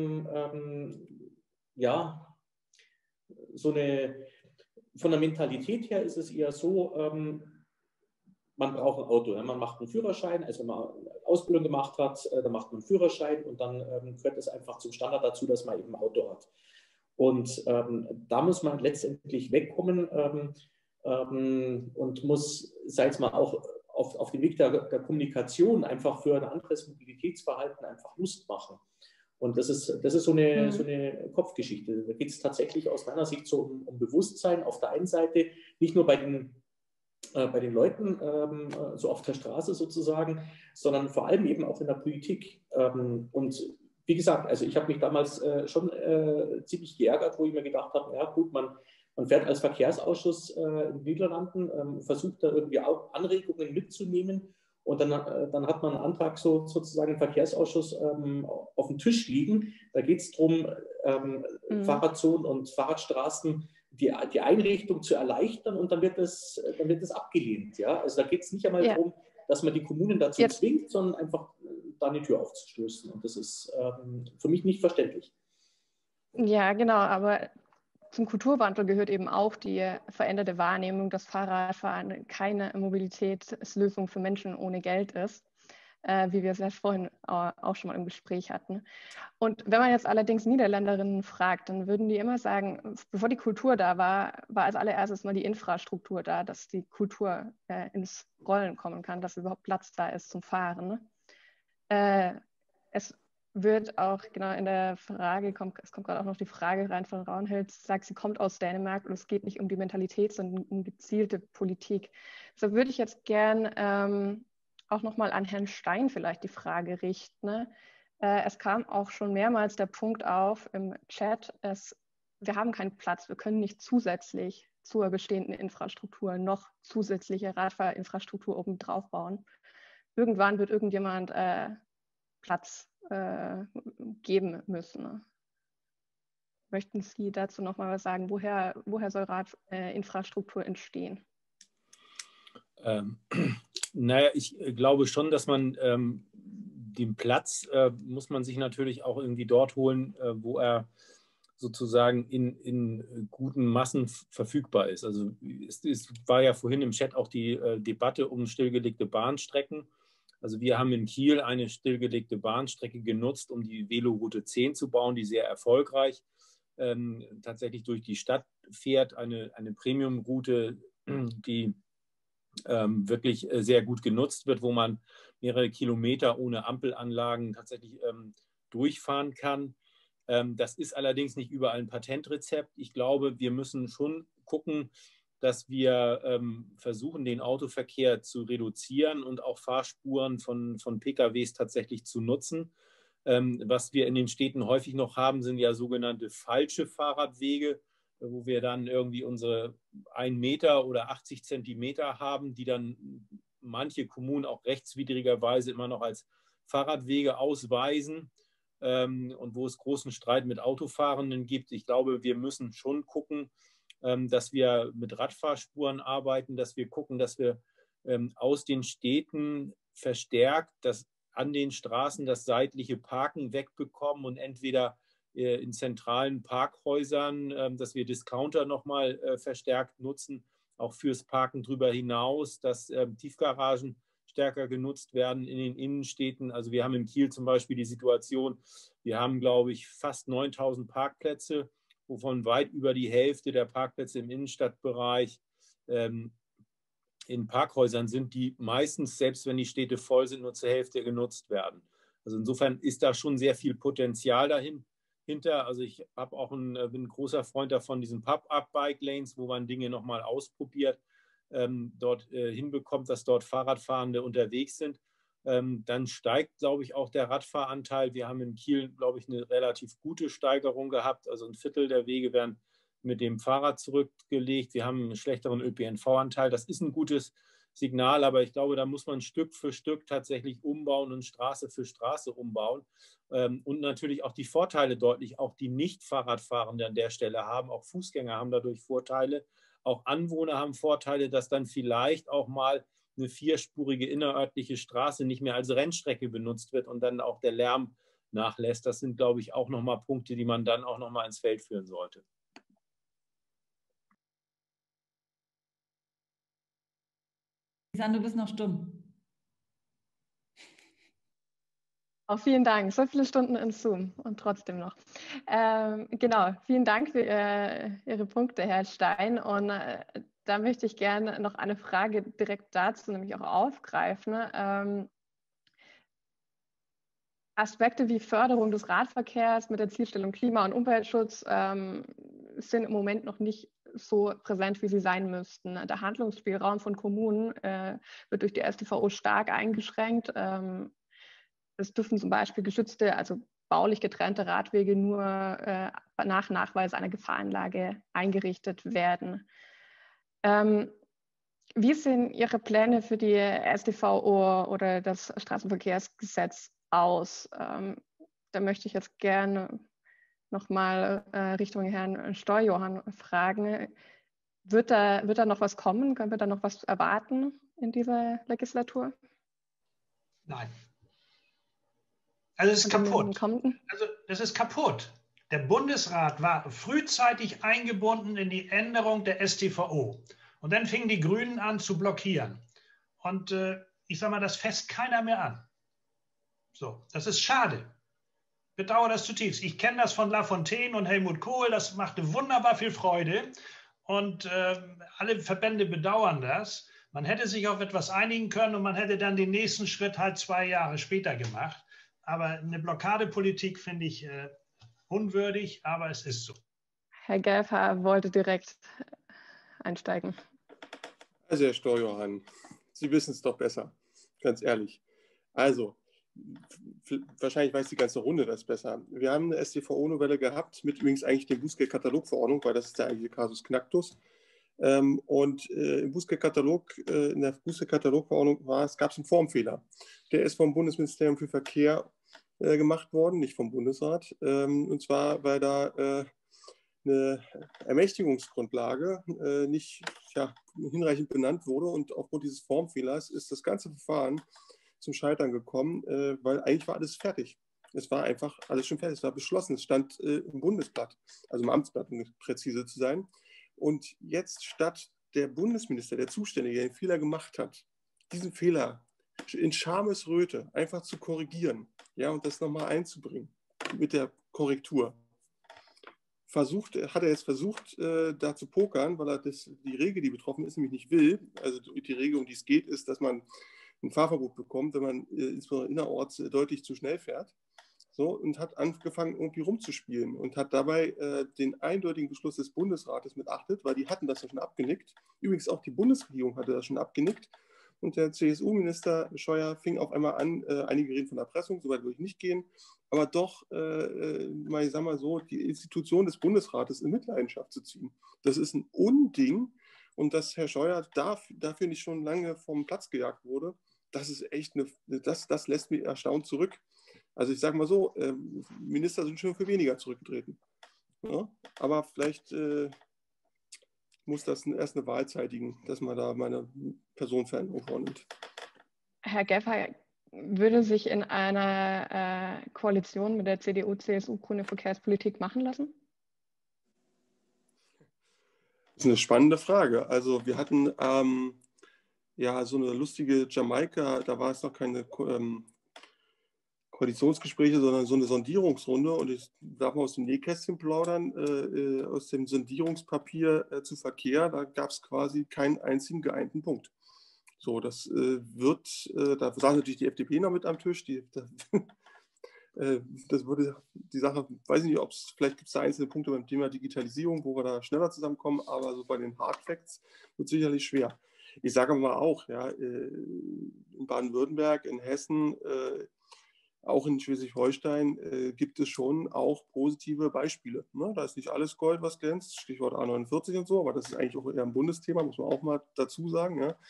ja so eine, von der Mentalität her ist es eher so, man braucht ein Auto. Ja? Man macht einen Führerschein, also wenn man eine Ausbildung gemacht hat, dann macht man einen Führerschein und dann gehört es einfach zum Standard dazu, dass man eben ein Auto hat. Und da muss man letztendlich wegkommen und muss, sei es mal auch auf dem Weg der Kommunikation einfach für ein anderes Mobilitätsverhalten einfach Lust machen. Und das ist so eine Kopfgeschichte. Da geht es tatsächlich aus meiner Sicht so um Bewusstsein auf der einen Seite, nicht nur bei den Leuten so auf der Straße sozusagen, sondern vor allem eben auch in der Politik. Und wie gesagt, also ich habe mich damals schon ziemlich geärgert, wo ich mir gedacht habe, ja gut, man fährt als Verkehrsausschuss in den Niederlanden, versucht da irgendwie auch Anregungen mitzunehmen und dann hat man einen Antrag sozusagen im Verkehrsausschuss auf dem Tisch liegen. Da geht es darum, Fahrradzonen und Fahrradstraßen die Einrichtung zu erleichtern und dann wird das abgelehnt. Ja? Also da geht es nicht einmal darum, dass man die Kommunen dazu zwingt, sondern einfach da eine Tür aufzustoßen. Und das ist für mich nicht verständlich. Ja, genau, aber zum Kulturwandel gehört eben auch die veränderte Wahrnehmung, dass Fahrradfahren keine Mobilitätslösung für Menschen ohne Geld ist, wie wir es ja vorhin auch schon mal im Gespräch hatten. Und wenn man jetzt allerdings Niederländerinnen fragt, dann würden die immer sagen, bevor die Kultur da war als allererstes mal die Infrastruktur da, dass die Kultur ins Rollen kommen kann, dass überhaupt Platz da ist zum Fahren. Es wird auch, genau in der Frage, es kommt gerade auch noch die Frage rein von Raunhild, sagt, sie kommt aus Dänemark und es geht nicht um die Mentalität, sondern um gezielte Politik. So würde ich jetzt gern auch nochmal an Herrn Stein vielleicht die Frage richten. Ne? Es kam auch schon mehrmals der Punkt auf im Chat, wir haben keinen Platz, wir können nicht zusätzlich zur bestehenden Infrastruktur noch zusätzliche Radfahrinfrastruktur oben drauf bauen. Irgendwann wird irgendjemand Platz geben müssen. Ne? Möchten Sie dazu noch mal was sagen? Woher soll Radinfrastruktur entstehen? Naja, ich glaube schon, dass man den Platz muss man sich natürlich auch irgendwie dort holen, wo er sozusagen in guten Massen verfügbar ist. Also es war ja vorhin im Chat auch die Debatte um stillgelegte Bahnstrecken. Also wir haben in Kiel eine stillgelegte Bahnstrecke genutzt, um die Veloroute 10 zu bauen, die sehr erfolgreich tatsächlich durch die Stadt fährt. Eine Premium-Route, die wirklich sehr gut genutzt wird, wo man mehrere Kilometer ohne Ampelanlagen tatsächlich durchfahren kann. Das ist allerdings nicht überall ein Patentrezept. Ich glaube, wir müssen schon gucken, dass wir versuchen, den Autoverkehr zu reduzieren und auch Fahrspuren von PKWs tatsächlich zu nutzen. Was wir in den Städten häufig noch haben, sind ja sogenannte falsche Fahrradwege, wo wir dann irgendwie unsere 1 Meter oder 80 Zentimeter haben, die dann manche Kommunen auch rechtswidrigerweise immer noch als Fahrradwege ausweisen und wo es großen Streit mit Autofahrenden gibt. Ich glaube, wir müssen schon gucken, dass wir mit Radfahrspuren arbeiten, dass wir gucken, dass wir aus den Städten verstärkt an den Straßen das seitliche Parken wegbekommen und entweder in zentralen Parkhäusern, dass wir Discounter nochmal verstärkt nutzen, auch fürs Parken darüber hinaus, dass Tiefgaragen stärker genutzt werden in den Innenstädten. Also wir haben in Kiel zum Beispiel die Situation, wir haben, glaube ich, fast 9.000 Parkplätze, wovon weit über die Hälfte der Parkplätze im Innenstadtbereich in Parkhäusern sind, die meistens, selbst wenn die Städte voll sind, nur zur Hälfte genutzt werden. Also insofern ist da schon sehr viel Potenzial dahinter. Also ich habe auch bin ein großer Freund davon, diesen Pop-up-Bike-Lanes, wo man Dinge nochmal ausprobiert, dort hinbekommt, dass dort Fahrradfahrende unterwegs sind. Dann steigt, glaube ich, auch der Radfahranteil. Wir haben in Kiel, glaube ich, eine relativ gute Steigerung gehabt. Also ein Viertel der Wege werden mit dem Fahrrad zurückgelegt. Wir haben einen schlechteren ÖPNV-Anteil. Das ist ein gutes Signal, aber ich glaube, da muss man Stück für Stück tatsächlich umbauen und Straße für Straße umbauen. Und natürlich auch die Vorteile deutlich, auch die Nicht-Fahrradfahrenden an der Stelle haben. Auch Fußgänger haben dadurch Vorteile. Auch Anwohner haben Vorteile, dass dann vielleicht auch mal eine vierspurige innerörtliche Straße nicht mehr als Rennstrecke benutzt wird und dann auch der Lärm nachlässt. Das sind, glaube ich, auch nochmal Punkte, die man dann auch nochmal ins Feld führen sollte. Lisanne, du bist noch stumm. Oh, vielen Dank. So viele Stunden in Zoom und trotzdem noch. Genau, vielen Dank für Ihre Punkte, Herr Stein. Und da möchte ich gerne noch eine Frage direkt dazu nämlich auch aufgreifen. Aspekte wie Förderung des Radverkehrs mit der Zielstellung Klima- und Umweltschutz sind im Moment noch nicht so präsent, wie sie sein müssten. Der Handlungsspielraum von Kommunen wird durch die StVO stark eingeschränkt. Es dürfen zum Beispiel geschützte, also baulich getrennte Radwege nur nach Nachweis einer Gefahrenlage eingerichtet werden. Wie sehen Ihre Pläne für die StVO oder das Straßenverkehrsgesetz aus? Da möchte ich jetzt gerne nochmal Richtung Herrn Steuerjohann fragen. Wird da noch was kommen? Können wir da noch was erwarten in dieser Legislatur? Nein. Also es ist kaputt. Also das ist kaputt. Der Bundesrat war frühzeitig eingebunden in die Änderung der StVO. Und dann fingen die Grünen an zu blockieren. Und ich sage mal, das fasst keiner mehr an. So, das ist schade. Bedauere das zutiefst. Ich kenne das von Lafontaine und Helmut Kohl. Das machte wunderbar viel Freude. Und alle Verbände bedauern das. Man hätte sich auf etwas einigen können und man hätte dann den nächsten Schritt halt 2 Jahre später gemacht. Aber eine Blockadepolitik finde ich unwürdig, aber es ist so. Herr Gelfer wollte direkt einsteigen. Also Herr Steuerjohann, Sie wissen es doch besser, ganz ehrlich. Also, wahrscheinlich weiß die ganze Runde das besser. Wir haben eine StVO-Novelle gehabt, mit übrigens eigentlich der Bußgeldkatalogverordnung, weil das ist der eigentliche Kasus Knacktus. Und im Bußgeldkatalog, in der Bußgeldkatalogverordnung gab es einen Formfehler. Der ist vom Bundesministerium für Verkehr gemacht worden, nicht vom Bundesrat. Und zwar, weil da eine Ermächtigungsgrundlage nicht hinreichend benannt wurde. Und aufgrund dieses Formfehlers ist das ganze Verfahren zum Scheitern gekommen, weil eigentlich war alles fertig. Es war einfach alles schon fertig, es war beschlossen. Es stand im Bundesblatt, also im Amtsblatt, um präzise zu sein. Und jetzt statt der Bundesminister, der Zuständige, der den Fehler gemacht hat, diesen Fehler in Schamesröte einfach zu korrigieren, ja, und das nochmal einzubringen mit der Korrektur, hat er jetzt versucht, da zu pokern, weil er die Regel, die betroffen ist, nämlich nicht will. Also die Regel, um die es geht, ist, dass man ein Fahrverbot bekommt, wenn man insbesondere innerorts deutlich zu schnell fährt. So, und hat angefangen, irgendwie rumzuspielen und hat dabei den eindeutigen Beschluss des Bundesrates missachtet, weil die hatten das ja schon abgenickt. Übrigens auch die Bundesregierung hatte das schon abgenickt. Und der CSU-Minister Scheuer fing auf einmal an, einige reden von Erpressung, soweit würde ich nicht gehen, aber doch, ich sag mal so, die Institution des Bundesrates in Mitleidenschaft zu ziehen. Das ist ein Unding. Und dass Herr Scheuer dafür nicht schon lange vom Platz gejagt wurde, das ist echt das lässt mich erstaunt zurück. Also ich sage mal so, Minister sind schon für weniger zurückgetreten. Ja? Aber vielleicht muss das erst eine Wahl zeitigen, dass man da meine Personenveränderung vornimmt. Herr Gelfer, würde sich in einer Koalition mit der CDU, CSU grüne Verkehrspolitik machen lassen? Das ist eine spannende Frage. Also wir hatten ja, so eine lustige Jamaika, da war es noch keine Koalitionsgespräche, sondern so eine Sondierungsrunde. Und ich darf mal aus dem Nähkästchen plaudern, aus dem Sondierungspapier zu Verkehr, da gab es quasi keinen einzigen geeinten Punkt. So, das da saß natürlich die FDP noch mit am Tisch, das würde die Sache, weiß ich nicht, vielleicht gibt es da einzelne Punkte beim Thema Digitalisierung, wo wir da schneller zusammenkommen, aber so bei den Hard Facts wird es sicherlich schwer. Ich sage mal auch, ja, in Baden-Württemberg, in Hessen, auch in Schleswig-Holstein gibt es schon auch positive Beispiele. Ne? Da ist nicht alles Gold, was glänzt, Stichwort A49 und so, aber das ist eigentlich auch eher ein Bundesthema, muss man auch mal dazu sagen. Ja?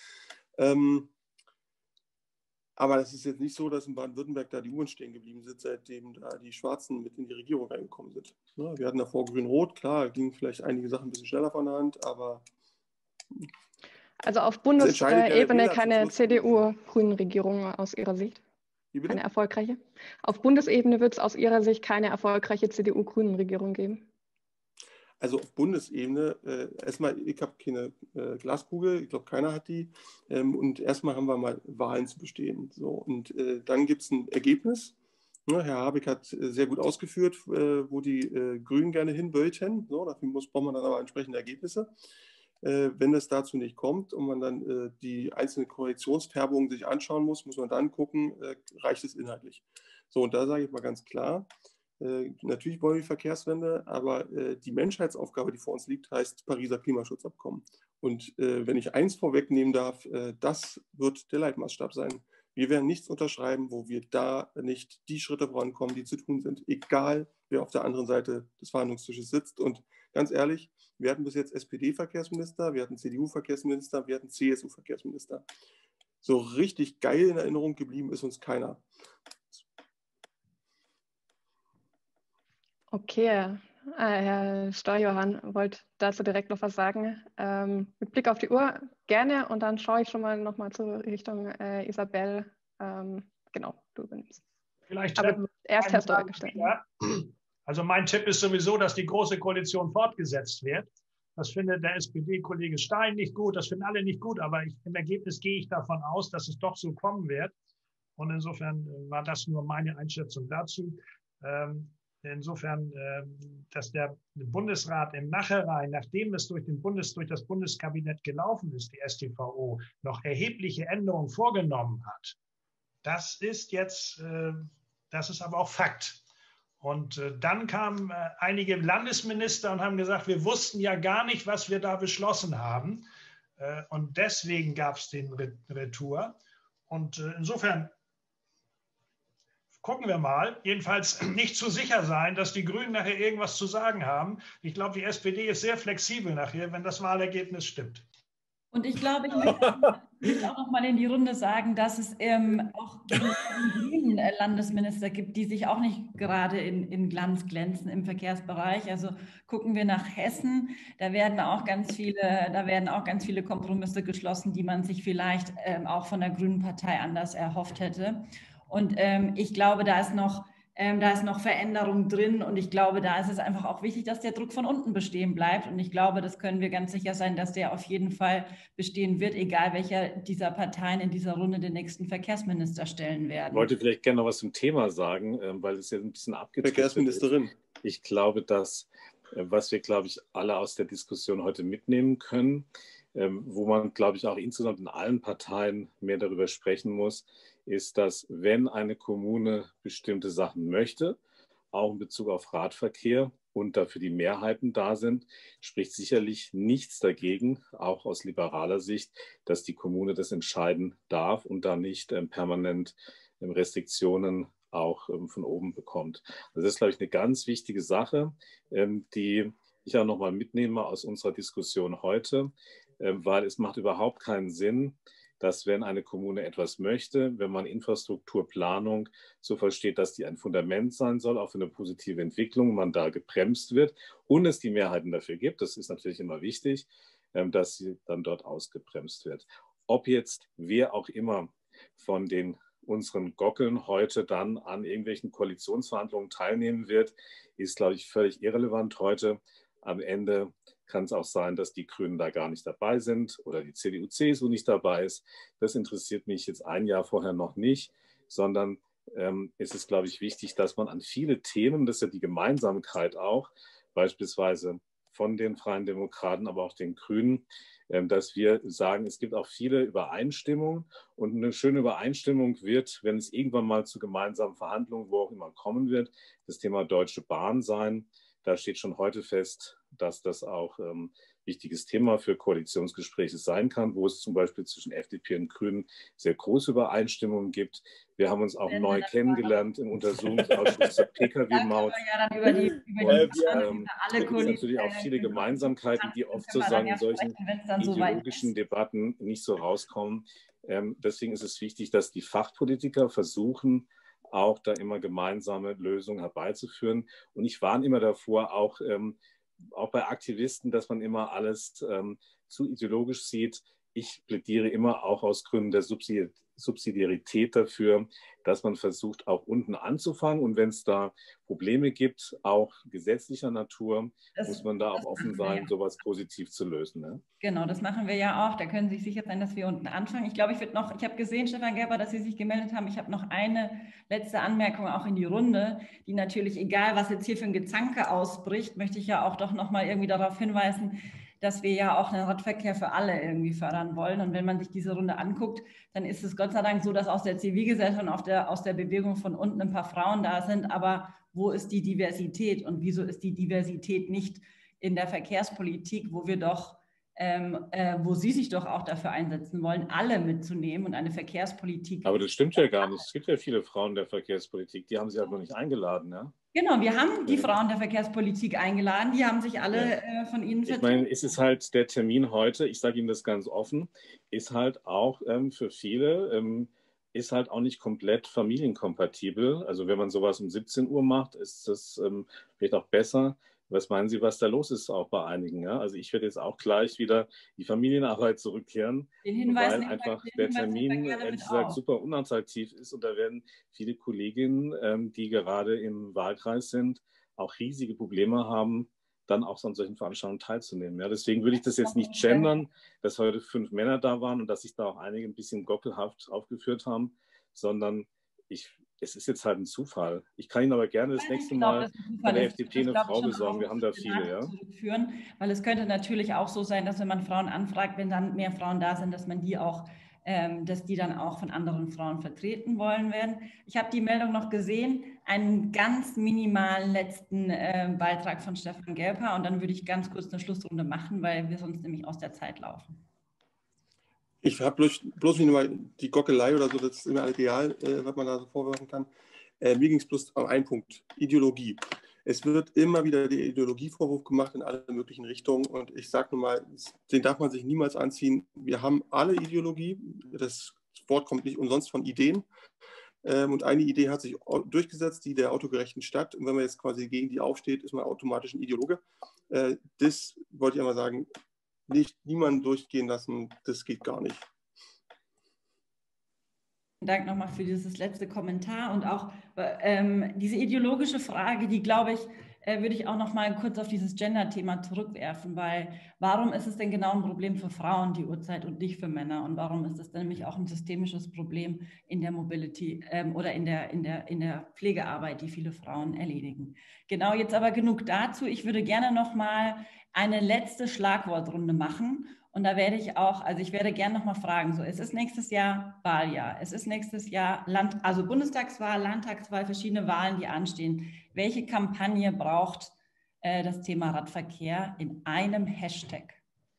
Aber es ist jetzt nicht so, dass in Baden-Württemberg da die Uhren stehen geblieben sind, seitdem da die Schwarzen mit in die Regierung reingekommen sind. Ne? Wir hatten davor Grün-Rot, klar, gingen vielleicht einige Sachen ein bisschen schneller von der Hand, aber... Also auf Bundesebene keine CDU-Grünen-Regierung aus Ihrer Sicht? Keine erfolgreiche? Auf Bundesebene wird es aus Ihrer Sicht keine erfolgreiche CDU-Grünen-Regierung geben? Also auf Bundesebene, erstmal, ich habe keine Glaskugel, ich glaube, keiner hat die. Und erstmal haben wir mal Wahlen zu bestehen. So, und dann gibt es ein Ergebnis. Ne, Herr Habeck hat sehr gut ausgeführt, wo die Grünen gerne hin wollten. So, dafür braucht man dann aber entsprechende Ergebnisse. Wenn es dazu nicht kommt und man dann die einzelnen Koalitionsfärbungen sich anschauen muss man dann gucken, reicht es inhaltlich. So, und da sage ich mal ganz klar, natürlich wollen wir die Verkehrswende, aber die Menschheitsaufgabe, die vor uns liegt, heißt Pariser Klimaschutzabkommen. Und wenn ich eins vorwegnehmen darf, das wird der Leitmaßstab sein. Wir werden nichts unterschreiben, wo wir da nicht die Schritte vorankommen, die zu tun sind, egal wer auf der anderen Seite des Verhandlungstisches sitzt. Und ganz ehrlich, wir hatten bis jetzt SPD-Verkehrsminister, wir hatten CDU-Verkehrsminister, wir hatten CSU-Verkehrsminister. So richtig geil in Erinnerung geblieben ist uns keiner. Okay, Herr Steuerjohann wollte dazu direkt noch was sagen. Mit Blick auf die Uhr gerne und dann schaue ich schon mal nochmal zur Richtung Isabel. Genau, du übernimmst. Aber erst Herr Steuerjohann. Also mein Tipp ist sowieso, dass die Große Koalition fortgesetzt wird. Das findet der SPD-Kollege Stein nicht gut, das finden alle nicht gut, aber im Ergebnis gehe ich davon aus, dass es doch so kommen wird. Und insofern war das nur meine Einschätzung dazu. Insofern, dass der Bundesrat im Nachhinein, nachdem es durch das Bundeskabinett gelaufen ist, die StVO, noch erhebliche Änderungen vorgenommen hat, das ist aber auch Fakt. Und dann kamen einige Landesminister und haben gesagt, wir wussten ja gar nicht, was wir da beschlossen haben. Und deswegen gab es den Retour. Und insofern gucken wir mal, jedenfalls nicht zu sicher sein, dass die Grünen nachher irgendwas zu sagen haben. Ich glaube, die SPD ist sehr flexibel nachher, wenn das Wahlergebnis stimmt. Und ich glaube, ich möchte auch noch mal in die Runde sagen, dass es auch gegen die Grünen Landesminister gibt, die sich auch nicht gerade in Glanz glänzen im Verkehrsbereich. Also gucken wir nach Hessen, da werden auch ganz viele Kompromisse geschlossen, die man sich vielleicht auch von der Grünen Partei anders erhofft hätte. Und ich glaube, da ist noch Veränderung drin und ich glaube, da ist es einfach auch wichtig, dass der Druck von unten bestehen bleibt und ich glaube, das können wir ganz sicher sein, dass der auf jeden Fall bestehen wird, egal welcher dieser Parteien in dieser Runde den nächsten Verkehrsminister stellen werden. Ich wollte vielleicht gerne noch was zum Thema sagen, weil es ja ein bisschen abgedriftet Verkehrsministerin. ist. Ich glaube, dass, was wir, glaube ich, alle aus der Diskussion heute mitnehmen können, wo man, glaube ich, auch insgesamt in allen Parteien mehr darüber sprechen muss, ist, dass wenn eine Kommune bestimmte Sachen möchte, auch in Bezug auf Radverkehr und dafür die Mehrheiten da sind, spricht sicherlich nichts dagegen, auch aus liberaler Sicht, dass die Kommune das entscheiden darf und da nicht permanent Restriktionen auch von oben bekommt. Das ist, glaube ich, eine ganz wichtige Sache, die ich auch nochmal mitnehme aus unserer Diskussion heute, weil es macht überhaupt keinen Sinn, dass wenn eine Kommune etwas möchte, wenn man Infrastrukturplanung so versteht, dass die ein Fundament sein soll, auch für eine positive Entwicklung, man da gebremst wird und es die Mehrheiten dafür gibt, das ist natürlich immer wichtig, dass sie dann dort ausgebremst wird. Ob jetzt wer auch immer von den unseren Gockeln heute dann an irgendwelchen Koalitionsverhandlungen teilnehmen wird, ist, glaube ich, völlig irrelevant heute. Am Ende kann es auch sein, dass die Grünen da gar nicht dabei sind oder die CDU, CSU nicht dabei ist. Das interessiert mich jetzt ein Jahr vorher noch nicht, sondern es ist, glaube ich, wichtig, dass man an viele Themen, das ist ja die Gemeinsamkeit auch, beispielsweise von den Freien Demokraten, aber auch den Grünen, dass wir sagen, es gibt auch viele Übereinstimmungen und eine schöne Übereinstimmung wird, wenn es irgendwann mal zu gemeinsamen Verhandlungen, wo auch immer kommen wird, das Thema Deutsche Bahn sein. Da steht schon heute fest, dass das auch wichtiges Thema für Koalitionsgespräche sein kann, wo es zum Beispiel zwischen FDP und Grünen sehr große Übereinstimmungen gibt. Wir haben uns auch neu kennengelernt im Untersuchungsausschuss zur Pkw-Maut. Da gibt es natürlich auch viele Gemeinsamkeiten, die oft sozusagen in solchen ideologischen Debatten nicht so rauskommen. Deswegen ist es wichtig, dass die Fachpolitiker versuchen, auch da immer gemeinsame Lösungen herbeizuführen. Und ich warne immer davor, auch bei Aktivisten, dass man immer alles zu ideologisch sieht. Ich plädiere immer auch aus Gründen der Subsidiarität dafür, dass man versucht, auch unten anzufangen. Und wenn es da Probleme gibt, auch gesetzlicher Natur, muss man da auch offen sein, sowas positiv zu lösen. Ne? Genau, das machen wir ja auch. Da können Sie sich sicher sein, dass wir unten anfangen. Ich glaube, ich habe gesehen, Stefan Gerber, dass Sie sich gemeldet haben. Ich habe noch eine letzte Anmerkung auch in die Runde, die natürlich, egal was jetzt hier für ein Gezanke ausbricht, möchte ich ja auch doch nochmal irgendwie darauf hinweisen, dass wir ja auch den Radverkehr für alle irgendwie fördern wollen. Und wenn man sich diese Runde anguckt, dann ist es Gott sei Dank so, dass aus der Zivilgesellschaft und aus der Bewegung von unten ein paar Frauen da sind. Aber wo ist die Diversität und wieso ist die Diversität nicht in der Verkehrspolitik, wo wir doch wo Sie sich doch auch dafür einsetzen wollen, alle mitzunehmen und eine Verkehrspolitik. Aber das stimmt ja gar nicht. Es gibt ja viele Frauen der Verkehrspolitik, die haben Sie halt noch nicht eingeladen. Ja? Genau, wir haben die Frauen der Verkehrspolitik eingeladen, die haben sich alle von Ihnen vertreten. Ich meine, es ist halt der Termin heute, ich sage Ihnen das ganz offen, ist halt auch für viele, ist halt auch nicht komplett familienkompatibel. Also wenn man sowas um 17 Uhr macht, ist das vielleicht auch besser. Was meinen Sie, was da los ist auch bei einigen? Ja? Also ich werde jetzt auch gleich wieder die Familienarbeit zurückkehren, weil einfach der Termin, ehrlich gesagt, super unattraktiv ist. Und da werden viele Kolleginnen, die gerade im Wahlkreis sind, auch riesige Probleme haben, dann auch so an solchen Veranstaltungen teilzunehmen. Ja? Deswegen würde ich das jetzt nicht gendern, dass heute 5 Männer da waren und dass sich da auch einige ein bisschen gockelhaft aufgeführt haben, sondern es ist jetzt halt ein Zufall. Ich kann Ihnen aber gerne das nächste Mal bei der FDP eine Frau besorgen. Wir haben da viele, ja. Weil es könnte natürlich auch so sein, dass wenn man Frauen anfragt, wenn dann mehr Frauen da sind, dass man die auch, dass die dann auch von anderen Frauen vertreten wollen werden. Ich habe die Meldung noch gesehen, einen ganz minimalen letzten Beitrag von Stefan Gerber und dann würde ich ganz kurz eine Schlussrunde machen, weil wir sonst nämlich aus der Zeit laufen. Ich habe bloß nicht mal die Gockelei oder so, das ist immer ideal, was man da so vorwerfen kann. Mir ging es bloß um einen Punkt, Ideologie. Es wird immer wieder der Ideologievorwurf gemacht in alle möglichen Richtungen und ich sage nur mal, den darf man sich niemals anziehen. Wir haben alle Ideologie, das Wort kommt nicht umsonst von Ideen und eine Idee hat sich durchgesetzt, die der autogerechten Stadt und wenn man jetzt quasi gegen die aufsteht, ist man automatisch ein Ideologe. Das wollte ich einmal sagen, niemanden durchgehen lassen, das geht gar nicht. Vielen Dank nochmal für dieses letzte Kommentar und auch diese ideologische Frage, die, glaube ich, würde ich auch noch mal kurz auf dieses Gender-Thema zurückwerfen, weil warum ist es denn genau ein Problem für Frauen, die Uhrzeit, und nicht für Männer? Und warum ist es denn nämlich auch ein systemisches Problem in der Mobility oder in der Pflegearbeit, die viele Frauen erledigen? Genau, jetzt aber genug dazu. Ich würde gerne noch mal eine letzte Schlagwortrunde machen. Und da werde ich auch, also ich werde gerne nochmal fragen, so, es ist nächstes Jahr Wahljahr, es ist nächstes Jahr also Bundestagswahl, Landtagswahl, verschiedene Wahlen, die anstehen. Welche Kampagne braucht das Thema Radverkehr in einem Hashtag?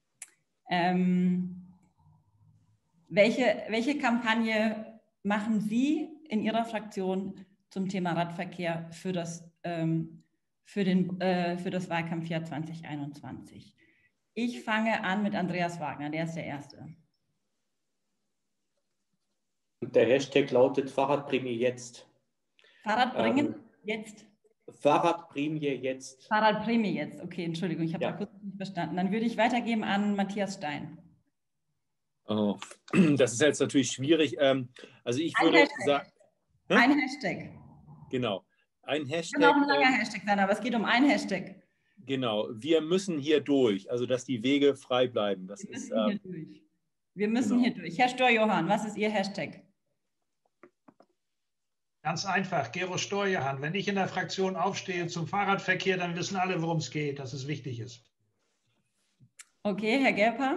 Welche Kampagne machen Sie in Ihrer Fraktion zum Thema Radverkehr für das Wahlkampfjahr 2021? Ich fange an mit Andreas Wagner, der ist der Erste. Der Hashtag lautet Fahrradprämie jetzt. Fahrradbringen jetzt? Fahrradprämie jetzt. Fahrradprämie jetzt, okay, Entschuldigung, ich habe da kurz nicht verstanden. Dann würde ich weitergeben an Matthias Stein. Oh, das ist jetzt natürlich schwierig. Also ich würde sagen... Ein Hashtag. Genau. Ein Hashtag. Kann auch ein langer Hashtag sein, aber es geht um einen Hashtag. Genau, wir müssen hier durch, also dass die Wege frei bleiben. Das wir ist, müssen hier durch. Wir müssen hier durch. Herr Storjohann, was ist Ihr Hashtag? Ganz einfach, Gero Storjohann. Wenn ich in der Fraktion aufstehe zum Fahrradverkehr, dann wissen alle, worum es geht, dass es wichtig ist. Okay, Herr Gelper.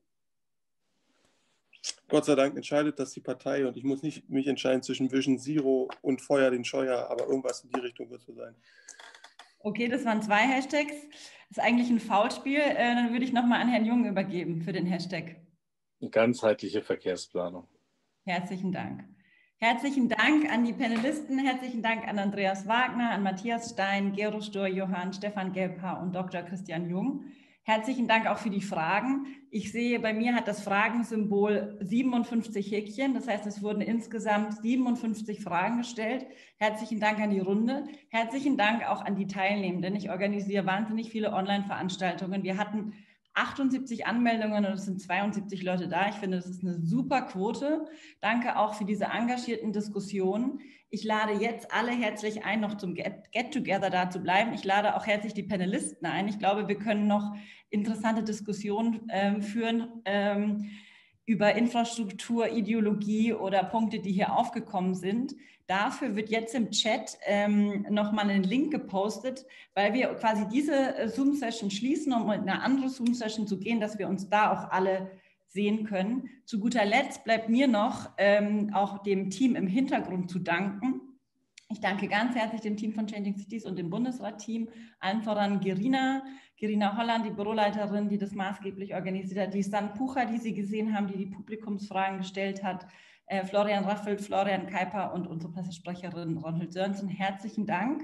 Gott sei Dank entscheidet das die Partei und ich muss nicht mich entscheiden zwischen Vision Zero und Feuer den Scheuer, aber irgendwas in die Richtung wird so sein. Okay, das waren 2 Hashtags. Das ist eigentlich ein Foulspiel. Dann würde ich nochmal an Herrn Jung übergeben für den Hashtag. Ganzheitliche Verkehrsplanung. Herzlichen Dank. Herzlichen Dank an die Panelisten, herzlichen Dank an Andreas Wagner, an Matthias Stein, Gero Storjohann, Stefan Gelper und Dr. Christian Jung. Herzlichen Dank auch für die Fragen. Ich sehe, bei mir hat das Fragensymbol 57 Häkchen. Das heißt, es wurden insgesamt 57 Fragen gestellt. Herzlichen Dank an die Runde. Herzlichen Dank auch an die Teilnehmenden. Ich organisiere wahnsinnig viele Online-Veranstaltungen. Wir hatten 78 Anmeldungen und es sind 72 Leute da. Ich finde, das ist eine super Quote. Danke auch für diese engagierten Diskussionen. Ich lade jetzt alle herzlich ein, noch zum Get-Together da zu bleiben. Ich lade auch herzlich die Panelisten ein. Ich glaube, wir können noch interessante Diskussionen führen über Infrastruktur, Ideologie oder Punkte, die hier aufgekommen sind. Dafür wird jetzt im Chat nochmal ein Link gepostet, weil wir quasi diese Zoom-Session schließen, um in eine andere Zoom-Session zu gehen, dass wir uns da auch alle sehen können. Zu guter Letzt bleibt mir noch auch dem Team im Hintergrund zu danken. Ich danke ganz herzlich dem Team von Changing Cities und dem Bundesrat-Team, allen voran Gerina Holland, die Büroleiterin, die das maßgeblich organisiert hat, die Stan Pucher, die Sie gesehen haben, die die Publikumsfragen gestellt hat, Florian Raffelt, Florian Kuiper und unsere Pressesprecherin Ronald Sörensen. Herzlichen Dank.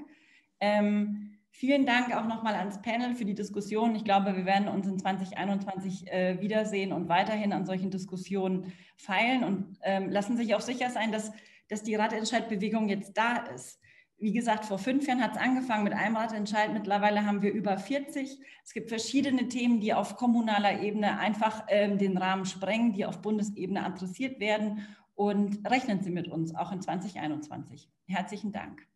Vielen Dank auch nochmal ans Panel für die Diskussion. Ich glaube, wir werden uns in 2021 wiedersehen und weiterhin an solchen Diskussionen feilen und lassen sich auch sicher sein, dass die Ratentscheidbewegung jetzt da ist. Wie gesagt, vor 5 Jahren hat es angefangen mit einem Ratentscheid. Mittlerweile haben wir über 40. Es gibt verschiedene Themen, die auf kommunaler Ebene einfach den Rahmen sprengen, die auf Bundesebene adressiert werden. Und rechnen Sie mit uns auch in 2021. Herzlichen Dank.